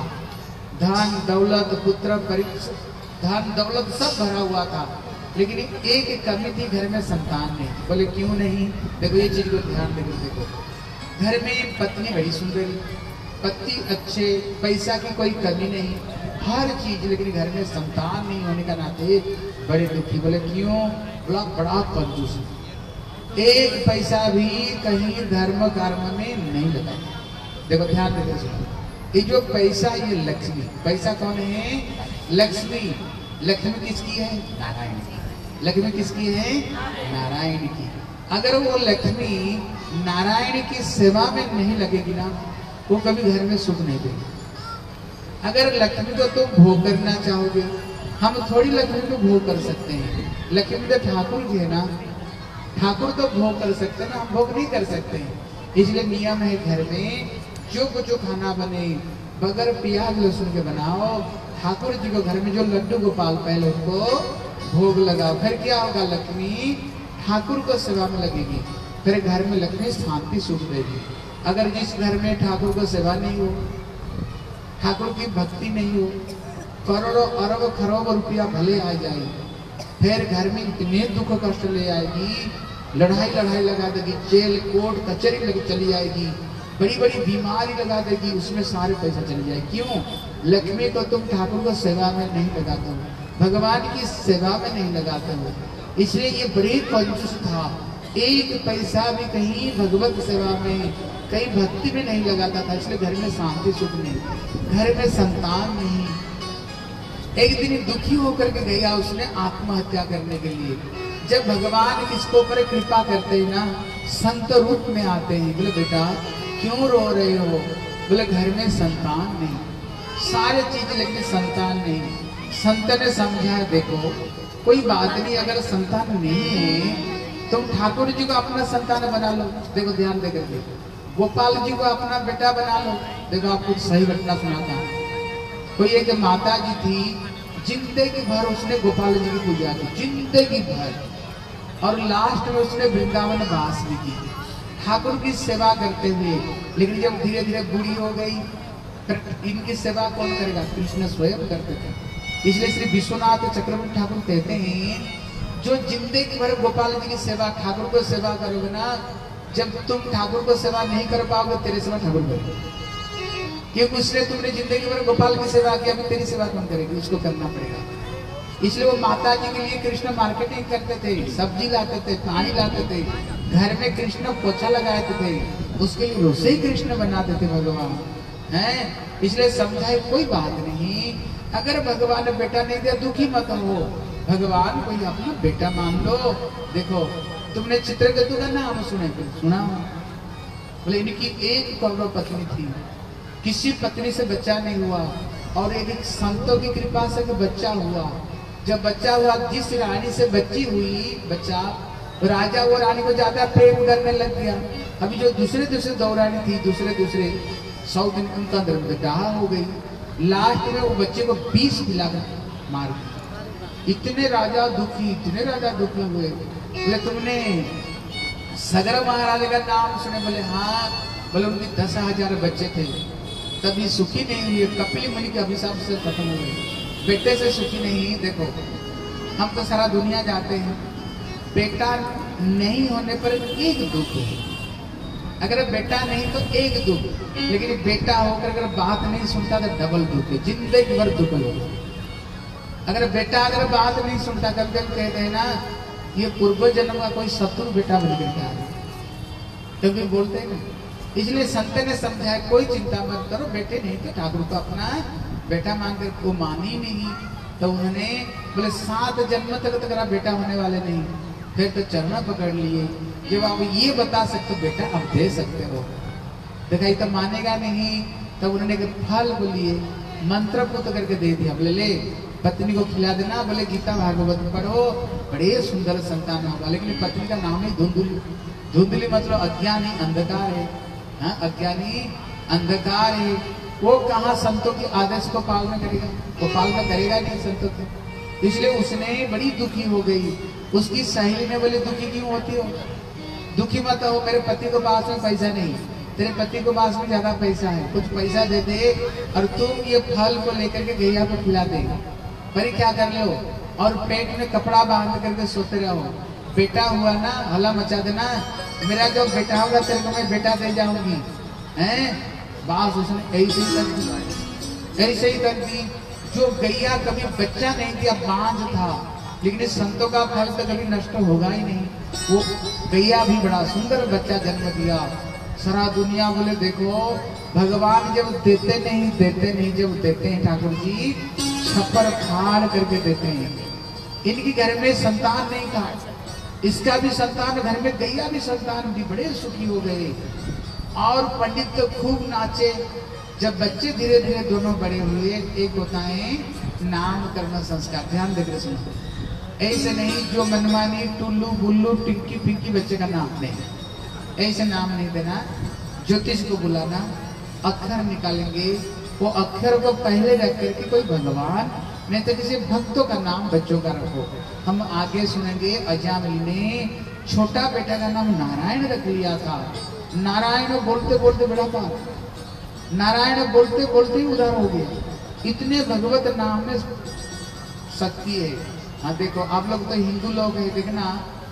Speaker 1: धन दौलत पुत्र परीक्षा, धन दौलत सब भरा हुआ था, लेकिन एक कमी थी, घर में संतान नहीं। बोले क्यों नहीं? देखो ये चीज को ध्यान देकर देखो, घर में पत्नी बड़ी सुंदर, पति अच्छे, पैसा की कोई कमी नहीं, हर चीज, लेकिन घर में संतान नहीं होने का नाते बड़े दुखी। बोले क्यों? बोला बड़ा कंजूस, एक पैसा भी कहीं धर्म कर्म में नहीं लगा। देखो ध्यान देकर सुनो, ये जो पैसा, ये लक्ष्मी, पैसा कौन है? लक्ष्मी। लक्ष्मी किसकी है? नारायण की। लक्ष्मी किसकी है? नारायण की। अगर वो लक्ष्मी नारायण की सेवा में नहीं लगेगी ना, वो कभी घर में सुख नहीं देगी। अगर लक्ष्मी को तुम भोग करना चाहोगे, हम थोड़ी लक्ष्मी को भोग कर सकते हैं। लक्ष्मी तो ठाकुर जी है ना, ठाकुर तो भोग कर सकते हैं ना, हम भोग नहीं कर सकते हैं। इसलिए नियम है घर में जो कुछ खाना बने बगैर प्याज लहसुन के बनाओ। ठाकुर जी को घर में जो लड्डू गोपाल पहले उनको भोग लगाओ, फिर क्या होगा? लक्ष्मी ठाकुर को सेवा में लगेगी, फिर घर में लक्ष्मी शांति सुख देगी। अगर जिस घर में ठाकुर को सेवा नहीं हो, ठाकुर की भक्ति नहीं हो, करोड़ों अरब खरबों रुपया भले आ जाए, फिर घर में इतने दुख कष्ट ले आएगी, लड़ाई लगा देगी, जेल कोर्ट कचहरी लगी चली आएगी, बड़ी बड़ी बीमारी लगा देगी, उसमें सारे पैसा चले जाए। क्यों? लक्ष्मी को तुम ठाकुर को सेवा में नहीं लगाते हो, भगवान की सेवा में नहीं लगाते हो। इसलिए ये बड़ी कंजूस था, एक पैसा भी कहीं भगवत सेवा में, कहीं भक्ति में नहीं लगाता था। इसलिए घर में शांति सुख नहीं, घर में संतान नहीं। एक दिन दुखी होकर के गया उसने आत्महत्या करने के लिए। जब भगवान किसको ऊपर कृपा करते हैं ना, संत रूप में आते हैं, बोले बेटा क्यों रो रहे हो? बोले घर में संतान नहीं, सारे चीज लेकिन संतान नहीं। संत ने समझा देखो कोई बात नहीं, अगर संतान नहीं है तुम ठाकुर जी को अपना संतान बना लो। देखो ध्यान देकर के, गोपाल जी को अपना बेटा बना लो। देखो आपको सही घटना सुनाता हूं। कोई एक माता जी थी, जिंदगी भर उसने गोपाल जी की पूजा की, जिंदगी भर, और लास्ट में उसने वृंदावन वास भी की ठाकुर की सेवा करते हुए। लेकिन जब धीरे धीरे बूढ़ी हो गई, इनकी सेवा कौन करेगा? कृष्ण स्वयं करते थे। इसलिए श्री विश्वनाथ चक्रवर्ती ठाकुर कहते हैं जो जिंदगी भर गोपाल जी की सेवा, ठाकुर को सेवा करोगे ना, जब तुम ठाकुर को सेवा नहीं कर पाओगे तेरी सेवा ठाकुर करेगा, क्योंकि उसने तुमने जिंदगी भर गोपाल की सेवा की, अभी तेरी सेवा कौन करेगी? उसको करना पड़ेगा। इसलिए वो माता जी के लिए कृष्ण मार्केटिंग करते थे, सब्जी लाते थे, पानी लाते थे, घर में कृष्ण पोछा लगाते थे, उसके लिए रसोई कृष्ण बनाते थे भगवान हैं। इसलिए समझाए कोई बात नहीं, अगर भगवान ने बेटा नहीं दिया दुखी मत हो, भगवान कोई अपना बेटा मान लो। देखो तुमने चित्रकेतु का नाम सुना? बोले इनकी एक कौरव पत्नी थी, किसी पत्नी से बच्चा नहीं हुआ, और एक संतों की कृपा से बच्चा हुआ। जब बच्चा हुआ, जिस रानी से बच्ची हुई बच्चा, राजा वो रानी को ज्यादा प्रेम करने लग गया। अभी जो दूसरे दो रानी थी, दूसरे 100 दिन उनका दाह हो गई। लास्ट में वो बच्चे को 20 खिलाकर मार दिया। इतने राजा दुखी हुए। बोले तुमने सगर महाराज का नाम सुने? बोले हाँ। बोले उनके 10,000 बच्चे थे, तभी सुखी नहीं हुए, कपिल मुनि के अभिशाप से खत्म हो गए, बेटे से सुखी नहीं। देखो हम तो सारा दुनिया जाते हैं, बेटा नहीं होने पर एक दुख है, अगर बेटा नहीं तो एक दुख, लेकिन बेटा होकर अगर बात नहीं सुनता तो डबल दुख है, जिंदगी भर दुख होगा। अगर बेटा बात नहीं सुनता, कभी कभी कहते हैं ना ये पूर्व जन्म का कोई शत्रु बेटा बन करके आ गया, कभी बोलते हैं ना। इसलिए संत ने समझाया कोई चिंता मत करो, बेटे नहीं तो ठाकुर को अपना बेटा मानकर, वो मानी नहीं तो उन्होंने बोले 7 जन्म तक तेरा बेटा होने वाले नहीं, फिर तो चरण पकड़ लिए, जब आप ये बता सकते हो बेटा आप दे सकते हो। देखा ये तो मानेगा नहीं, तब उन्होंने फल को लिए मंत्र को तो करके दे दिया। बोले ले पत्नी को खिला देना, बोले गीता भागवत पढ़ो, बड़े सुंदर संतान होगा। लेकिन पत्नी का नाम ही धुंधली, धुंधली मतलब अज्ञानी अंधकार है। हाँ अज्ञानी अंधकार है, वो कहाँ संतों के आदेश को पालना करेगा? वो पालना करेगा नहीं संतों के। इसलिए उसने बड़ी दुखी हो गई। उसकी सहेली ने बोले दुखी क्यों होती हो? दुखी मत हो, मेरे पति को पास में पैसा नहीं, तेरे पति को पास में ज्यादा पैसा है, कुछ पैसा दे दे और तुम ये फल को लेकर के गैया को खिला देगा। पर क्या कर लो, और पेट में कपड़ा बांध करके सोते रहो। बेटा हुआ ना हल्ला मचा देना, मेरा जो बेटा होगा तेरे को मैं बेटा दे जाऊंगी। हैं बास उसने ऐसे ही कर दी। जो गैया कभी बच्चा नहीं दिया, बांझ था, लेकिन इस संतों का फल तो कभी नष्ट होगा ही नहीं। वो गैया भी बड़ा सुंदर बच्चा जन्म दिया। सारा दुनिया बोले देखो भगवान जब देते नहीं, जब देते हैं ठाकुर जी छप्पर फाड़ करके देते हैं। इनकी घर में संतान नहीं था, इसका भी संतान घर में, गैया भी संतान भी, बड़े सुखी हो गए। और पंडित तो खूब नाचे। जब बच्चे धीरे धीरे दोनों बड़े हुए, एक होता है नामकरण संस्कार, ध्यान देकर सुनो। ऐसे नहीं जो मनमानी टुल्लू बुल्लू टिंकी पिंकी बच्चे का नाम नहीं, ऐसे नाम नहीं देना। ज्योतिष को बुलाना, अक्षर निकालेंगे, वो अक्षर को पहले रख करके कोई भगवान नहीं तो किसी भक्तों का नाम बच्चों का रखो। हम आगे सुनेंगे अजामिल ने छोटा बेटा का नाम नारायण रख लिया था। नारायण बोलते बोलते बड़ा था, नारायण बोलते बोलते ही उधार हो गया। इतने भगवत नाम में शक्ति है। हाँ देखो आप लोग तो हिंदू लोग हैं, देखना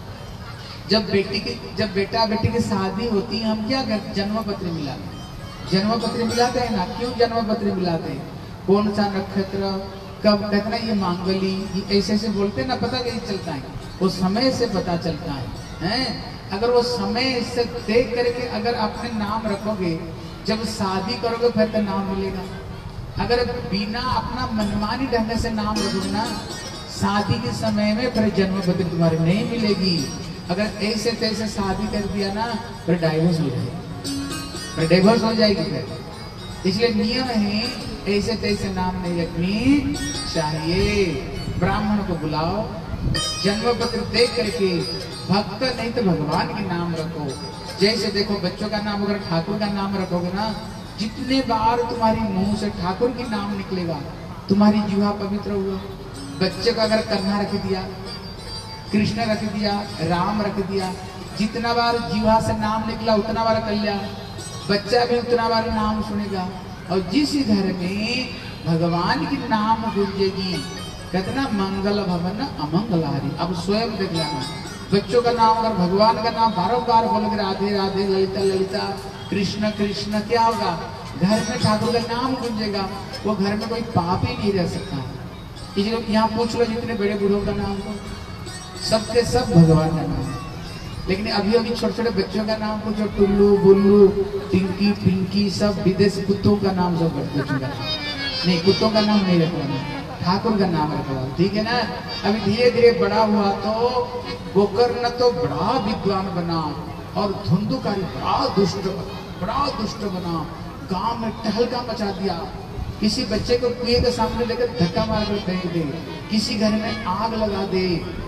Speaker 1: जब बेटा बेटी की शादी होती है, हम क्या करते? जन्म पत्र मिलाते हैं, जन्म पत्र मिलाते हैं ना। क्यों जन्म पत्र मिलाते हैं? कौन सा नक्षत्र कब कहते ना, ये मांगली, ये ऐसे बोलते हैं ना, पता कैसे चलता है? वो समय से पता चलता है। अगर वो समय से देख करके अगर अपने नाम रखोगे, जब शादी करोगे फिर तो नाम मिलेगा। अगर बिना अपना मनमानी ढंग से नाम रखोगे ना, शादी के समय में फिर जन्म पत्री तुम्हारी नहीं मिलेगी। अगर ऐसे तैसे शादी कर दिया ना फिर डाइवोर्स हो जाएगी, फिर डिवोर्स हो जाएगी फिर। इसलिए नियम है ऐसे तैसे नाम नहीं रखनी चाहिए। ब्राह्मण को बुलाओ, जन्म पत्र देख करके, भक्त नहीं तो भगवान के नाम रखो। जैसे देखो बच्चों का नाम अगर ठाकुर का नाम रखोगे ना, जितने बार तुम्हारी मुंह से ठाकुर की नाम निकलेगा तुम्हारी जीवा पवित्र हुआ। बच्चे को अगर कन्हा रख दिया, कृष्ण रख दिया, राम रख दिया, जितना बार जीवा से नाम निकला उतना बार कल्याण, बच्चा भी उतना बार नाम सुनेगा। और जिस घर में भगवान की नाम गूंजेगी कहते ना मंगल भवन अमंगलहारी। अब स्वयं देख लेना, बच्चों का नाम अगर भगवान का नाम बार बोलोगे राधे राधे ललिता ललिता कृष्ण कृष्ण, क्या होगा? घर में ठाकुर का नाम गूंजेगा, वो घर में कोई पाप ही नहीं रह सकता। इसलिए यहाँ पूछ लो जितने बड़े बूढ़ों का नाम हो, सबके सब भगवान का नाम है। लेकिन अभी अभी छोटे छोटे बच्चों का नाम पूछो, टुल्लू बुल्लू टिंकी पिंकी, सब विदेश कुत्तों का नाम सब बच्चों का नहीं, कुत्तों का नाम नहीं रखवाना, ठाकुर का नाम रखवाओ, ठीक है ना। अभी धीरे धीरे बड़ा हुआ तो गोकर्ण तो बड़ा विद्वान बना और धुंधुकारी बड़ा दुष्ट बना, गांव में टहलका मचा दिया। किसी बच्चे को कुएं के सामने लेकर धक्का मारकर फेंक दे, किसी घर में आग लगा दे,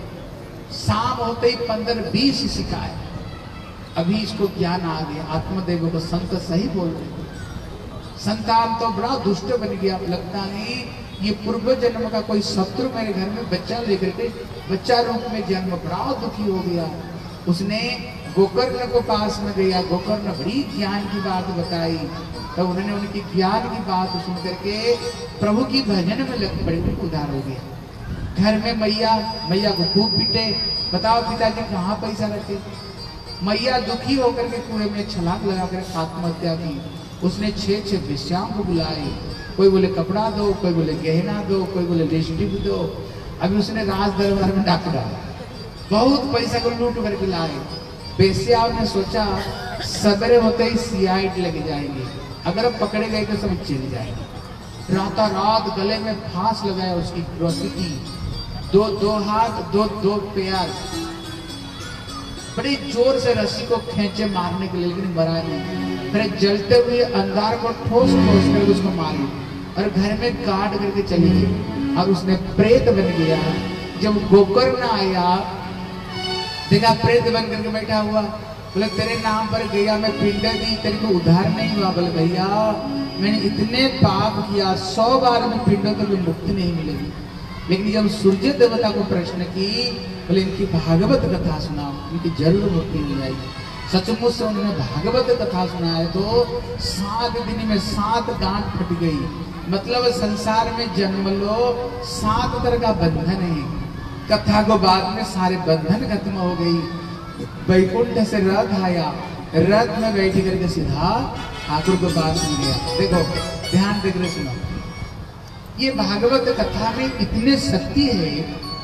Speaker 1: शाम होते ही 15-20 सिखाए। अभी इसको ज्ञान आ गया, आत्मदेव को संत सही बोल रहे, संतान तो बड़ा दुष्ट बन गया। लगता नहीं ये पूर्व जन्म का कोई शत्रु मेरे घर में बच्चा लेकर के बच्चा रूप में जन्म, बड़ा दुखी हो गया। उसने गोकर्ण को पास में गया, गोकर्ण बड़ी ज्ञान की बात बताई, तो उन्होंने उनकी ज्ञान की बात सुन करके प्रभु की भजन में लग पड़े, उधार हो गया। घर में मैया को खूब पीटे, बताओ पिताजी कहाँ पैसा रखे। मैया दुखी होकर के कुएं में छलांग लगाकर आत्महत्या की। उसने 6 विश्राम को बुलाए, कोई बोले कपड़ा दो, कोई बोले गहना दो, कोई बोले लिपस्टिक दो। अभी उसने राज दरबार में डाक डाला, बहुत पैसा को लूट करके लाए। बेस्याओं ने सोचा सवेरे होते ही सीआईडी लग जाएंगे, अगर अब पकड़े गए तो सब चले जाएंगे। रात गले में फांस लगाया उसकी रस्सी की, दो हाथ दो पैर, बड़ी जोर से रस्सी को खींचे मारने के लिए, लेकिन मरा नहीं। फिर जलते हुए अंगार को ठोस कर उसको मारी और घर में काट करके चली गई और उसने प्रेत बन गया। जब गोकर्ण आया देखा प्रेत बन करके बैठा हुआ, बोले तेरे नाम पर गया मैं पिंड दी, तेरे को उद्धार नहीं हुआ। बोले भैया मैंने इतने पाप किया, 100 बार में पिंडों को भी मुक्ति नहीं मिलेगी। लेकिन जब सूर्य देवता को प्रश्न की, बोले इनकी भागवत कथा सुनाओ, इनकी जरूर मुक्ति मिल जाएगी। सचमुच से उन्होंने भागवत कथा सुनाए तो 7 दिन में 7 गांठ फट गई। मतलब संसार में जन्म लो 7 तरह का बंधन है। कथा को बाद में सारे बंधन खत्म हो गई। वैकुंठ से रथ आया, रथ में बैठ करके सीधा ठाकुर के पास में गया। देखो ध्यान देकर सुनो, ये भागवत कथा में इतने शक्ति है।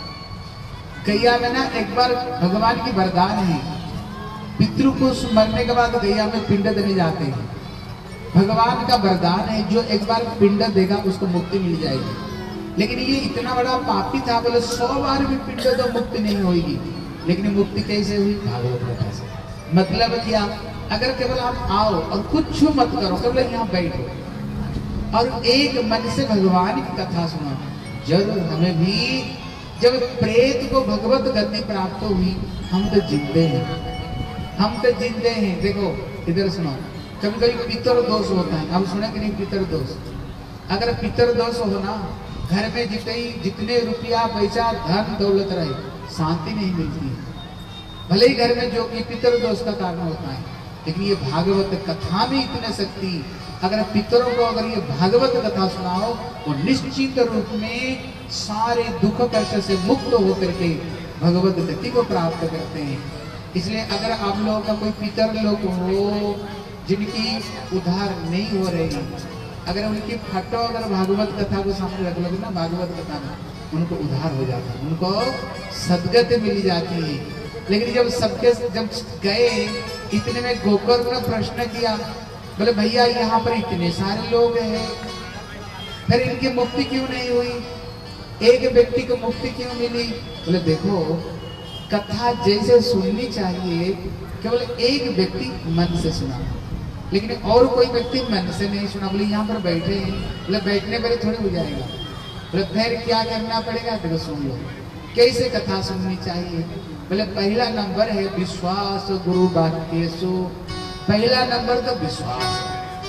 Speaker 1: गैया में ना एक बार भगवान की वरदान है, पितृ को मरने के बाद गैया में पिंड देने जाते हैं। भगवान का वरदान है, जो एक बार पिंड देगा उसको मुक्ति मिल जाएगी। लेकिन ये इतना बड़ा पापी था, बोले 100 बार भी पिंड दो मुक्ति नहीं होगी। लेकिन मुक्ति कैसे हुई? भागवत कथा से। मतलब क्या? अगर केवल आप आओ और कुछ मत करो, केवल यहाँ बैठो और एक मन से भगवान की कथा सुनो, जरूर हमें भी जब प्रेत को भगवत गति प्राप्त हुई, हम तो जिंदे हैं, हम तो जिंदे हैं। देखो इधर सुनो, कभी कभी पितर दोष होता है, अब सुना कि नहीं पितर दोष? अगर पितर दोष हो ना, घर में जितने रुपया पैसा धन दौलत रहे, शांति नहीं मिलती। भले ही घर में जो कि पितर दोष का कारण होता है, लेकिन ये भागवत कथा में इतने शक्ति। अगर पितरों को अगर ये भागवत कथा सुनाओ, वो निश्चित रूप में सारे दुख कष्ट से मुक्त होकर के भगवत गति को प्राप्त करते हैं। इसलिए अगर आप लोगों का कोई पितर लोग हो जिनकी उद्धार नहीं हो रही, अगर उनकी फोटो अगर भागवत कथा को सामने रख लोगे ना, भागवत कथा में उनको उद्धार हो जाता है, उनको सदगति मिल जाती है। लेकिन जब गए इतने में गोकर्ण ने प्रश्न किया, बोले भैया यहाँ पर इतने सारे लोग हैं, फिर इनकी मुक्ति क्यों नहीं हुई? एक व्यक्ति को मुक्ति क्यों मिली? बोले देखो कथा जैसे सुननी चाहिए केवल एक व्यक्ति मन से सुना, लेकिन और कोई व्यक्ति मन से नहीं सुना। बोले यहाँ पर बैठे हैं, बोले बैठने पर ही थोड़ी हो जाएगा। बोले फिर क्या करना पड़ेगा? देखो सुन लो कैसे कथा सुननी चाहिए। बोले पहला नंबर है विश्वास गुरु वाक्येषु। पहला नंबर तो विश्वास।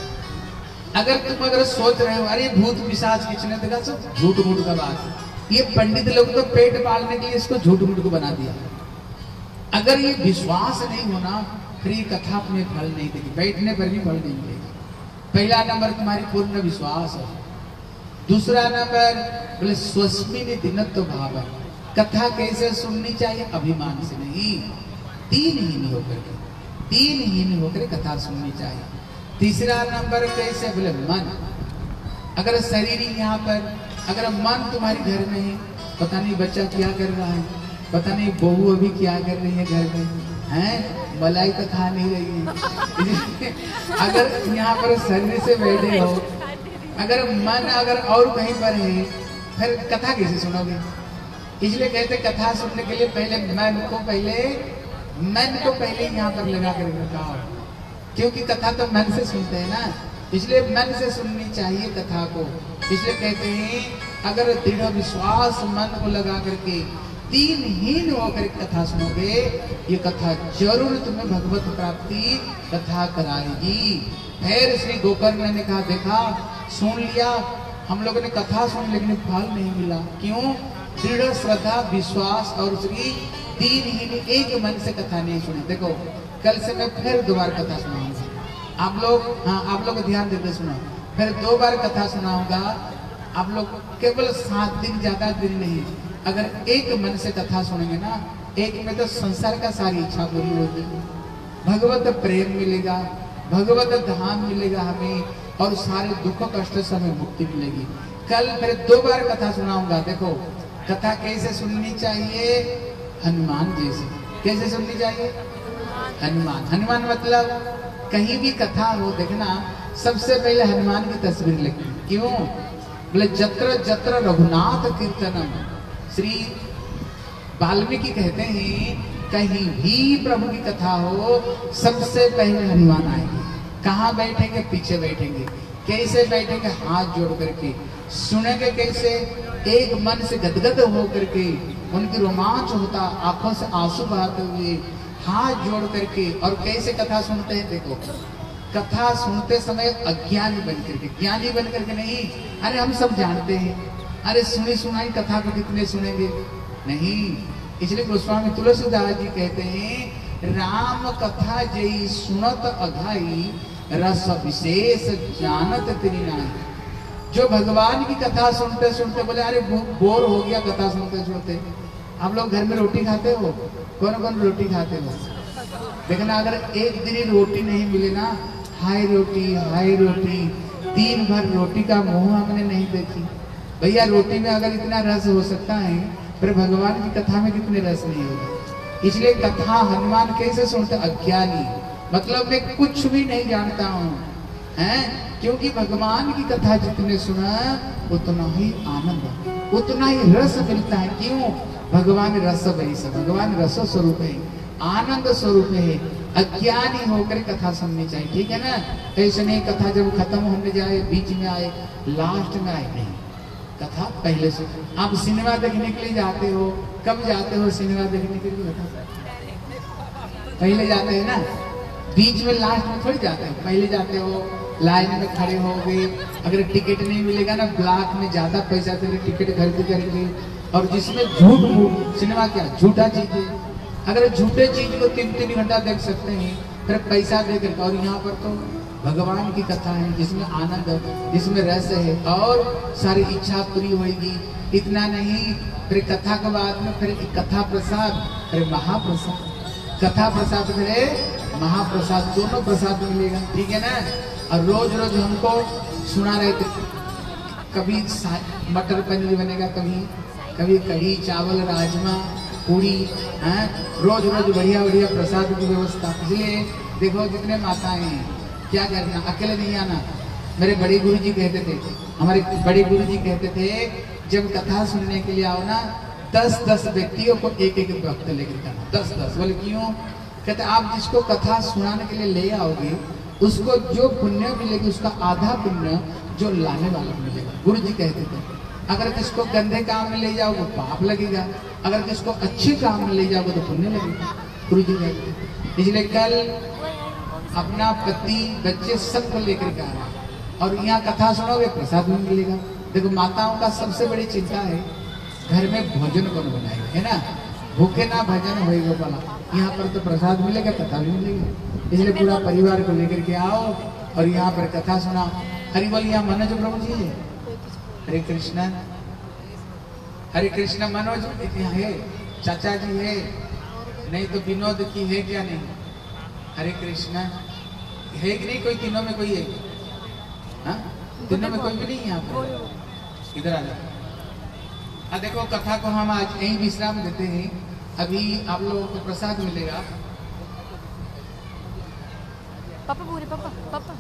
Speaker 1: अगर सोच रहे हो अरे भूत पिशाच किसने देखा, सब झूठ मूठ का बात। ये पंडित लोग तो पेट पालने के लिए इसको झूठ मूठ को बना दिया। अगर ये विश्वास नहीं होना फिर ये कथा अपने फल नहीं देगी, बैठने पर भी फल नहीं मिलेगी। पहला नंबर तुम्हारी पूर्ण विश्वास है। दूसरा नंबर बोले स्वस्मिन दिनत्व भाव। कथा कैसे सुननी चाहिए? अभिमान से नहीं, दीनहीन होकर कथा सुननी चाहिए। तीसरा नंबर कैसे? बोले मन। अगर शरीर यहाँ पर, अगर मन तुम्हारे घर में है, पता नहीं बच्चा क्या कर रहा है, पता नहीं बहू अभी क्या कर रही है घर में, हैं मलाई तो खा नहीं रही है। अगर यहाँ पर शरीर से बैठे हो, अगर मन अगर और कहीं पर है, फिर कथा कैसे सुनोगे? इसलिए कहते कथा सुनने के लिए पहले मन को पहले यहाँ पर लगा कर रखा हो, क्योंकि कथा तो मन से सुनते हैं ना, इसलिए मन से सुननी चाहिए कथा को। इसलिए कहते हैं अगर दृढ़ विश्वास मन को लगा करके दीनहीन होकर कथा सुनोगे, ये कथा जरूर तुम्हें भगवत प्राप्ति कथा कराएगी। फिर श्री गोकर्ण ने कहा देखा सुन लिया, हम लोगों ने कथा सुन लेकिन फल नहीं मिला। क्यों? दृढ़ श्रद्धा विश्वास और श्री दीनहीन एक मन से कथा नहीं सुनी। देखो कल से मैं फिर दोबारा कथा सुनाऊंगा, आप लोग ध्यान देते सुनो। फिर 2 बार कथा सुनाऊंगा, आप लोग केवल 7 दिन, ज्यादा दिन नहीं। अगर एक मन से कथा सुनेंगे ना, एक में तो संसार का सारी इच्छा पूरी होगी, भगवत प्रेम मिलेगा, भगवत धाम मिलेगा हमें, और सारे दुख कष्ट से हमें मुक्ति मिलेगी। कल फिर 2 बार कथा सुनाऊंगा। देखो कथा कैसे सुननी चाहिए? हनुमान जैसे। कैसे सुननी चाहिए? हनुमान मतलब कहीं भी कथा हो, देखना सबसे पहले हनुमान की तस्वीर लिखी। क्यों? बोले जत्र जत्र रघुनाथ कीर्तनम। श्री वाल्मीकि कहते हैं कहीं भी प्रभु की कथा हो सबसे पहले हनुमान आएंगे। कहाँ बैठेंगे? पीछे बैठेंगे। कैसे बैठेंगे? हाथ जोड़ करके। सुनेंगे कैसे? एक मन से गदगद हो करके, उनकी रोमांच होता, आंखों से आंसू बहाते हुए, हाथ जोड़ करके। और कैसे कथा सुनते हैं? देखो कथा सुनते समय अज्ञानी बन करके, ज्ञानी बन करके नहीं। अरे हम सब जानते हैं, अरे सुनी सुनाई कथा को कितने सुनेंगे? नहीं। इसलिए गोस्वामी तुलसीदास जी कहते हैं राम कथा जई सुनत अघाई, रस विशेष जानत तेरी नाई। जो भगवान की कथा सुनते सुनते बोले अरे बोर हो गया कथा सुनते सुनते। आप लोग घर में रोटी खाते हो? कौन कौन रोटी खाते हो? देखना अगर एक दिन रोटी नहीं मिले ना, हाय रोटी, दिन भर रोटी का मुंह हमने नहीं देखी। भैया रोटी में अगर इतना रस हो सकता है, फिर भगवान की कथा में कितने रस नहीं होगा। इसलिए कथा हनुमान कैसे सुनते? अज्ञानी, मतलब मैं कुछ भी नहीं जानता हूँ, हैं? क्योंकि भगवान की कथा जितने सुना उतना ही आनंद, उतना ही रस मिलता है। क्यों? भगवान रस वैस, भगवान रस स्वरूप है, आनंद स्वरूप है। अज्ञानी होकर कथा सुननी चाहिए, ठीक है ना? ऐसे नहीं कथा जब खत्म होने जाए, बीच में आए, लास्ट में आए, नहीं। कथा पहले से। आप सिनेमा देखने के लिए जाते हो, कब जाते हो सिनेमा देखने के लिए? पहले जाते हैं ना, बीच में लास्ट में थोड़ी जाते हैं। पहले जाते हो, लाइन में खड़े हो गए, अगर टिकट नहीं मिलेगा ना, ब्लॉक में ज्यादा पैसा देकर टिकट खरीद करेंगे। और जिसमें झूठ, सिनेमा क्या झूठा चीज है, अगर झूठे चीज को 3-3 घंटा देख सकते हैं, फिर पैसा देकर। और यहाँ पर तो भगवान की कथा है जिसमें आनंद है, जिसमें रस है, और सारी इच्छा पूरी होगी। इतना नहीं, फिर कथा के बाद में फिर कथा प्रसाद, फिर महाप्रसाद, कथा प्रसाद फिर महाप्रसाद, दोनों प्रसाद मिलेगा, ठीक है ना? और रोज रोज हमको सुना रहे थे, कभी मटर पनीर बनेगा, कभी कढ़ी चावल राजमा पूरी, हैं? रोज रोज बढ़िया बढ़िया प्रसाद की व्यवस्था। इसलिए देखो जितने माताएं हैं, क्या करना, अकेले नहीं आना। मेरे बड़े गुरुजी कहते थे, हमारे बड़े गुरुजी कहते थे जब कथा सुनने के लिए आओ ना 10-10 व्यक्तियों को एक एक भक्त लेकर जाना, 10-10। बोले क्यों? कहते आप जिसको कथा सुनाने के लिए ले आओगे उसको जो पुण्य मिलेगी उसका आधा पुण्य जो लाने वाला को मिलेगा। गुरु जी कहते थे अगर किसको गंदे काम में ले जाओगे पाप लगेगा, अगर किसको अच्छे काम में ले जाओगे तो पुण्य लगेगा। गुरु जी कहते थे। इसलिए कल अपना पति बच्चे सबको लेकर के आना और यहाँ कथा सुनोगे प्रसाद भी मिलेगा। देखो माताओं का सबसे बड़ी चिंता है घर में भोजन कौन बनाएगा, है ना? भूखे ना भजन होएगा बोला, यहाँ पर तो प्रसाद मिलेगा कथा भी मिलेगी। इसलिए पूरा परिवार को लेकर के आओ और यहाँ पर कथा सुनाओ। हरि बोल। यहाँ मनोज प्रभु जी है, हरे कृष्ण हरे कृष्ण। मनोज यहाँ है, चाचा जी है, नहीं तो विनोद की है क्या? नहीं। हरे कृष्ण है कि नहीं? कोई तीनों में कोई है? हाँ तीनों में कोई भी नहीं यहाँ पर। इधर आ जाओ। देखो कथा को हम आज यही विश्राम देते हैं। अभी आप लोगों को प्रसाद मिलेगा।
Speaker 3: पापा पूरे पापा पापा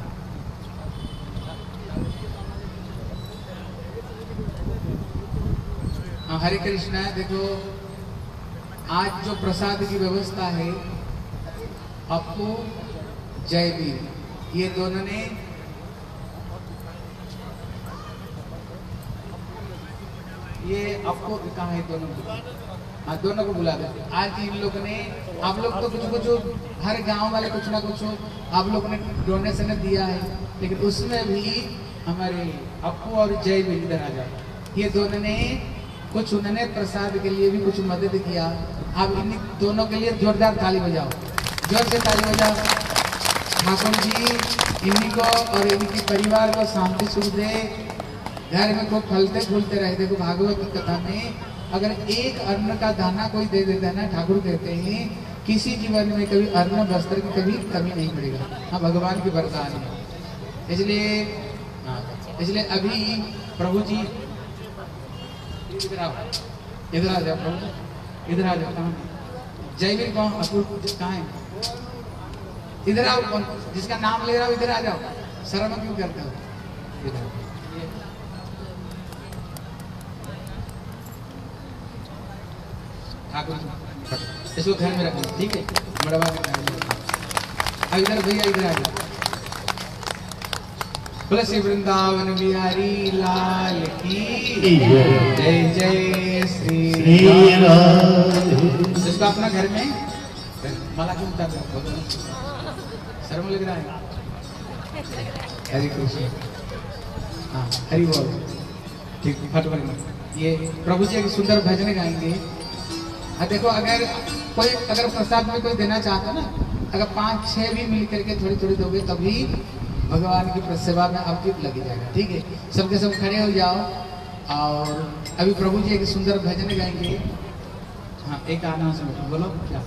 Speaker 1: हरे कृष्णा। देखो आज जो प्रसाद की व्यवस्था है अपू जयवीर ये दोनों ने ये आपको कहा है दोनों को, हाँ दोनों को बुला दे। आज इन लोग ने आप लोग तो कुछ हर गांव वाले कुछ ना कुछ आप लोग ने डोनेशन दिया है, लेकिन उसमें भी हमारे अपू और जय भी इधर आ जाओ। ये दोनों ने कुछ उन्होंने प्रसाद के लिए भी कुछ मदद किया। आप इन दोनों के लिए जोरदार ताली बजाओ, जोर से ताली बजाओ। ठाकुर जी इन्हीं को और इनके परिवार को शांति सुख दे, घर में खूब फलते फूलते रहे। देखो भागवत की कथा में अगर एक अन्न का दाना कोई दे देता है ना, ठाकुर कहते हैं किसी जीवन में कभी अन्न वस्त्र की कभी कमी नहीं पड़ेगा। हाँ भगवान की वरदान है। इसलिए अभी प्रभु जी इधर आओ, इधर आ जाओ प्रभु, इधर आ जाओ। कहाँ जयवीर कौन? अपूर्व कहाँ है? इधर आओ, कौन जिसका नाम ले रहा हो इधर आ जाओ। शर्म क्यों करते हो? इधर ठाकुर इसको घर में रखो, ठीक है? मड़वा के घर में रखो। इधर भैया इधर आ जाओ। बोले श्री वृंदावन बिहारी लाल की जय जय श्री राम। इसको अपना घर में माला क्यों उतार रहा है? शर्म लग रहा है? हरे कृष्ण। हाँ हरि बोल। ठीक फटफट ये प्रभु जी एक सुंदर भजन गाएंगे। देखो अगर प्रसाद में कोई देना चाहता ना, अगर 5-6 भी मिल करके थोड़ी थोड़ी दोगे तभी भगवान की सेवा में आपकी लगी जाएगा, ठीक है? सबके सब खड़े हो जाओ और अभी प्रभु जी एक सुंदर भजन गाएंगे। हाँ एक अनाउंसमेंट बोलो क्या?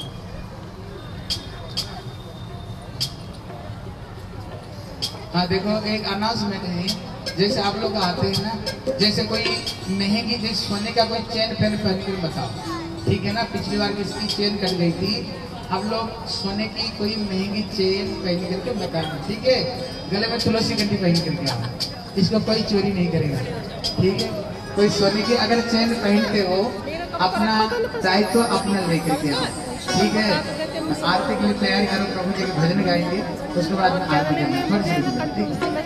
Speaker 1: हाँ देखो एक अनाउंसमेंट है। जैसे आप लोग आते हैं ना, जैसे कोई महंगी जैसे सोने का कोई चेन पहन कर बताओ, ठीक है ना? पिछली बार किसकी चेन कट गई थी, आप लोग सोने की कोई महंगी चेन पहन करके बताना, ठीक है? गले में तुलसी घंटी पहन करके आओ, इसको कोई चोरी नहीं करेगा, ठीक है? कोई सोने की अगर चेन पहनते हो अपना दायित्व तो अपना लेकर के आओ, ठीक है? आरती के लिए तैयारी करो, प्रभु जी के भजन गाएंगे, उसके बाद में आरती करना थोड़ी सी, ठीक है?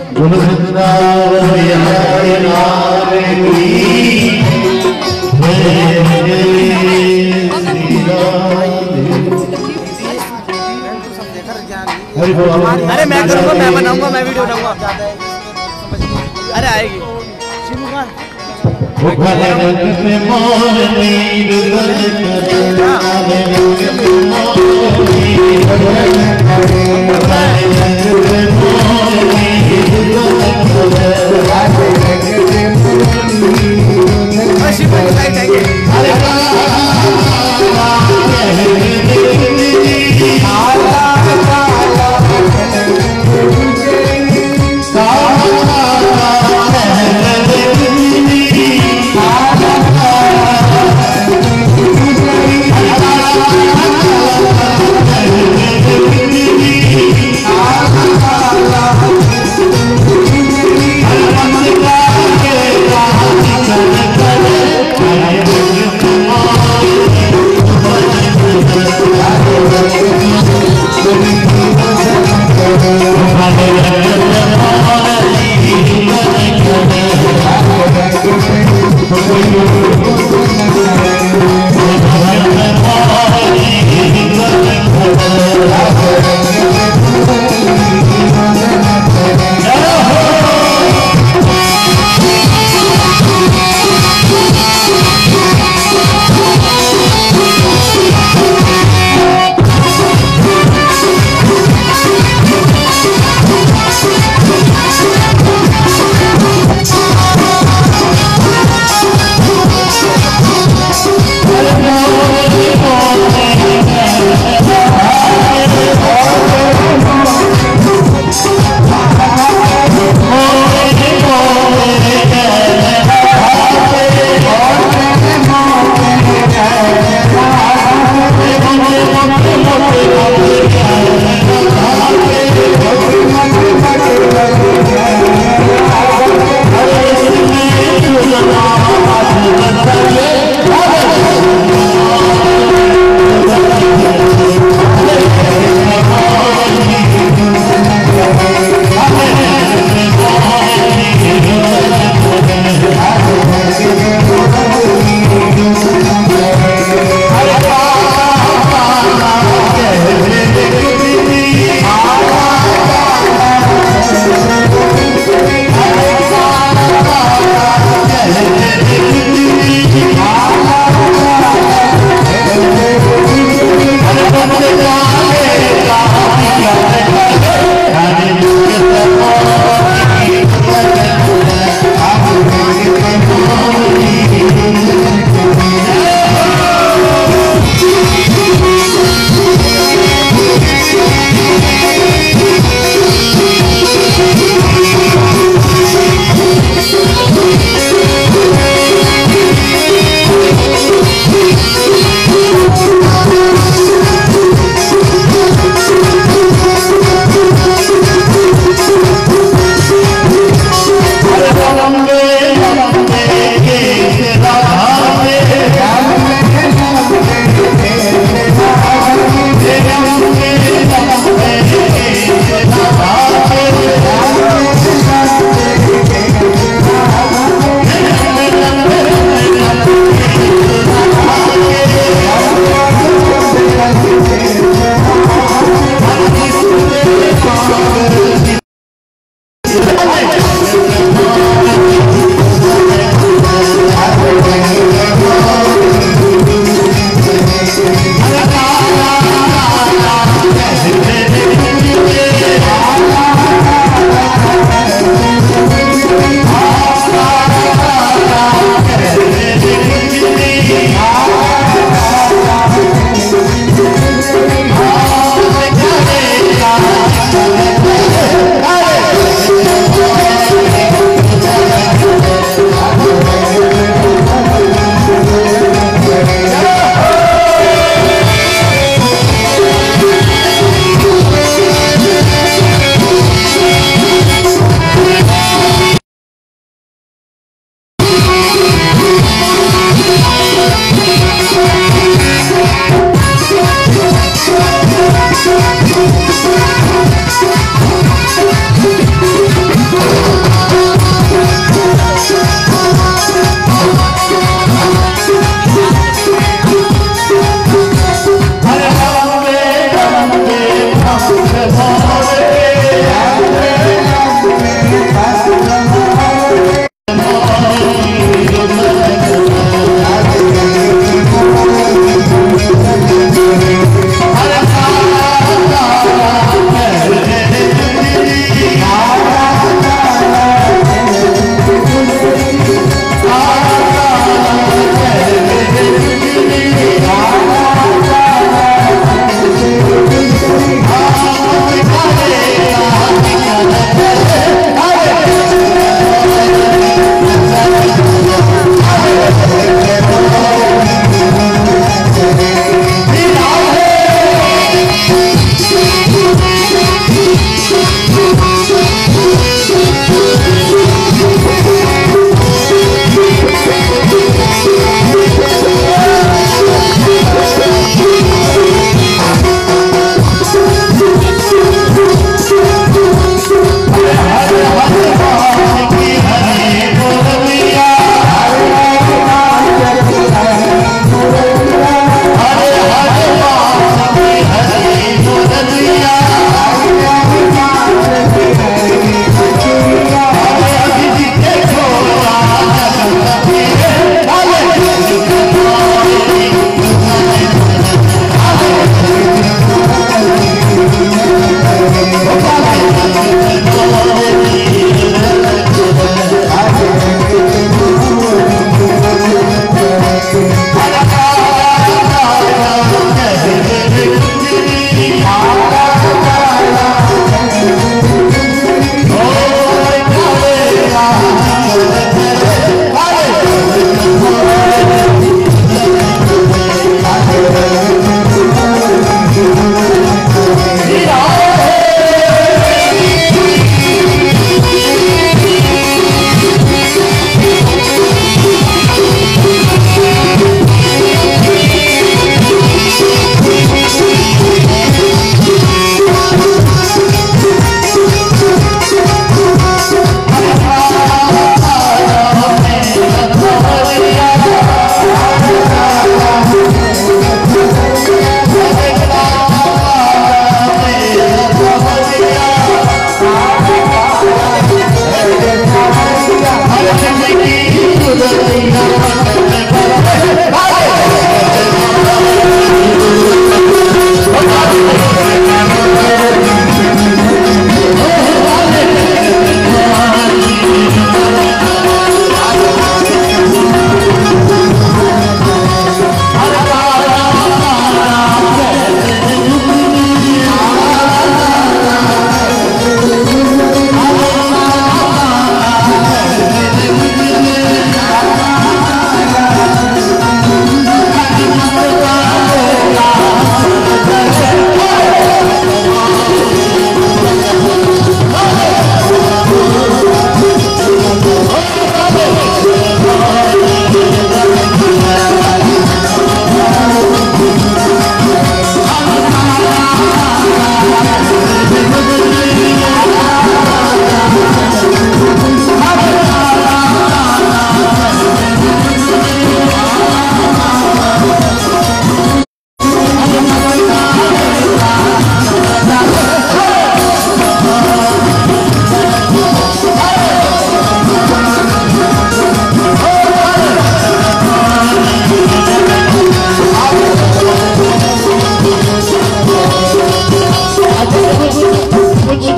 Speaker 4: अरे मैं करूँगा, मैं बनाऊंगा, मैं वीडियो बनाऊंगा। अरे आएगी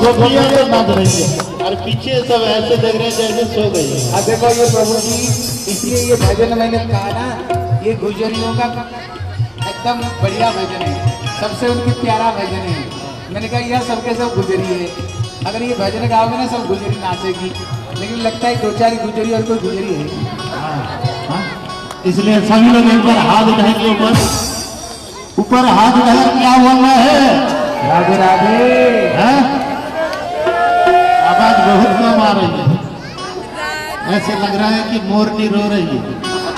Speaker 2: गोपियां तो नाच रही है और पीछे सब ऐसे देख रहे हैं जैसे सो गई है।
Speaker 1: अब देखो ये प्रभु जी, इसलिए ये भजन मैंने कहा ना, ये गुजरियों का एकदम बढ़िया भजन है, सबसे उनकी प्यारा भजन है। मैंने कहा यह सबके सब गुजरी है, अगर ये भजन गाओगे ना सब गुजरी नाचेगी, लेकिन लगता है दो चार गुजरी और कोई गुजरी है।
Speaker 2: हाँ? इसलिए सभी लोग एक बार हाथ उठाएंगे, ऊपर हाथ उठाए, क्या बोलना है?
Speaker 1: राधे राधे।
Speaker 2: हाँ? आवाज बहुत कम आ रही है, ऐसे लग रहा है कि मोरनी रो रही है।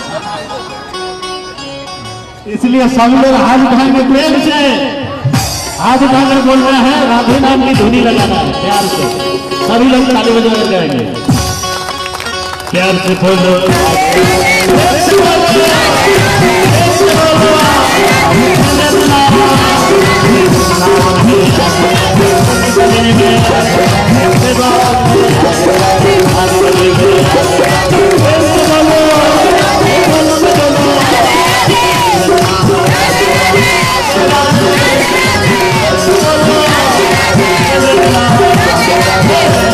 Speaker 2: इसलिए सभी लोग हाथ उठाएंगे, प्रेम से हाथ उठाकर बोल रहे हैं, राधे नाम की धुनी लगाना है प्यार से। सभी लोग ताली बजा जाएंगे, प्यार से बोलो।
Speaker 5: Yeah.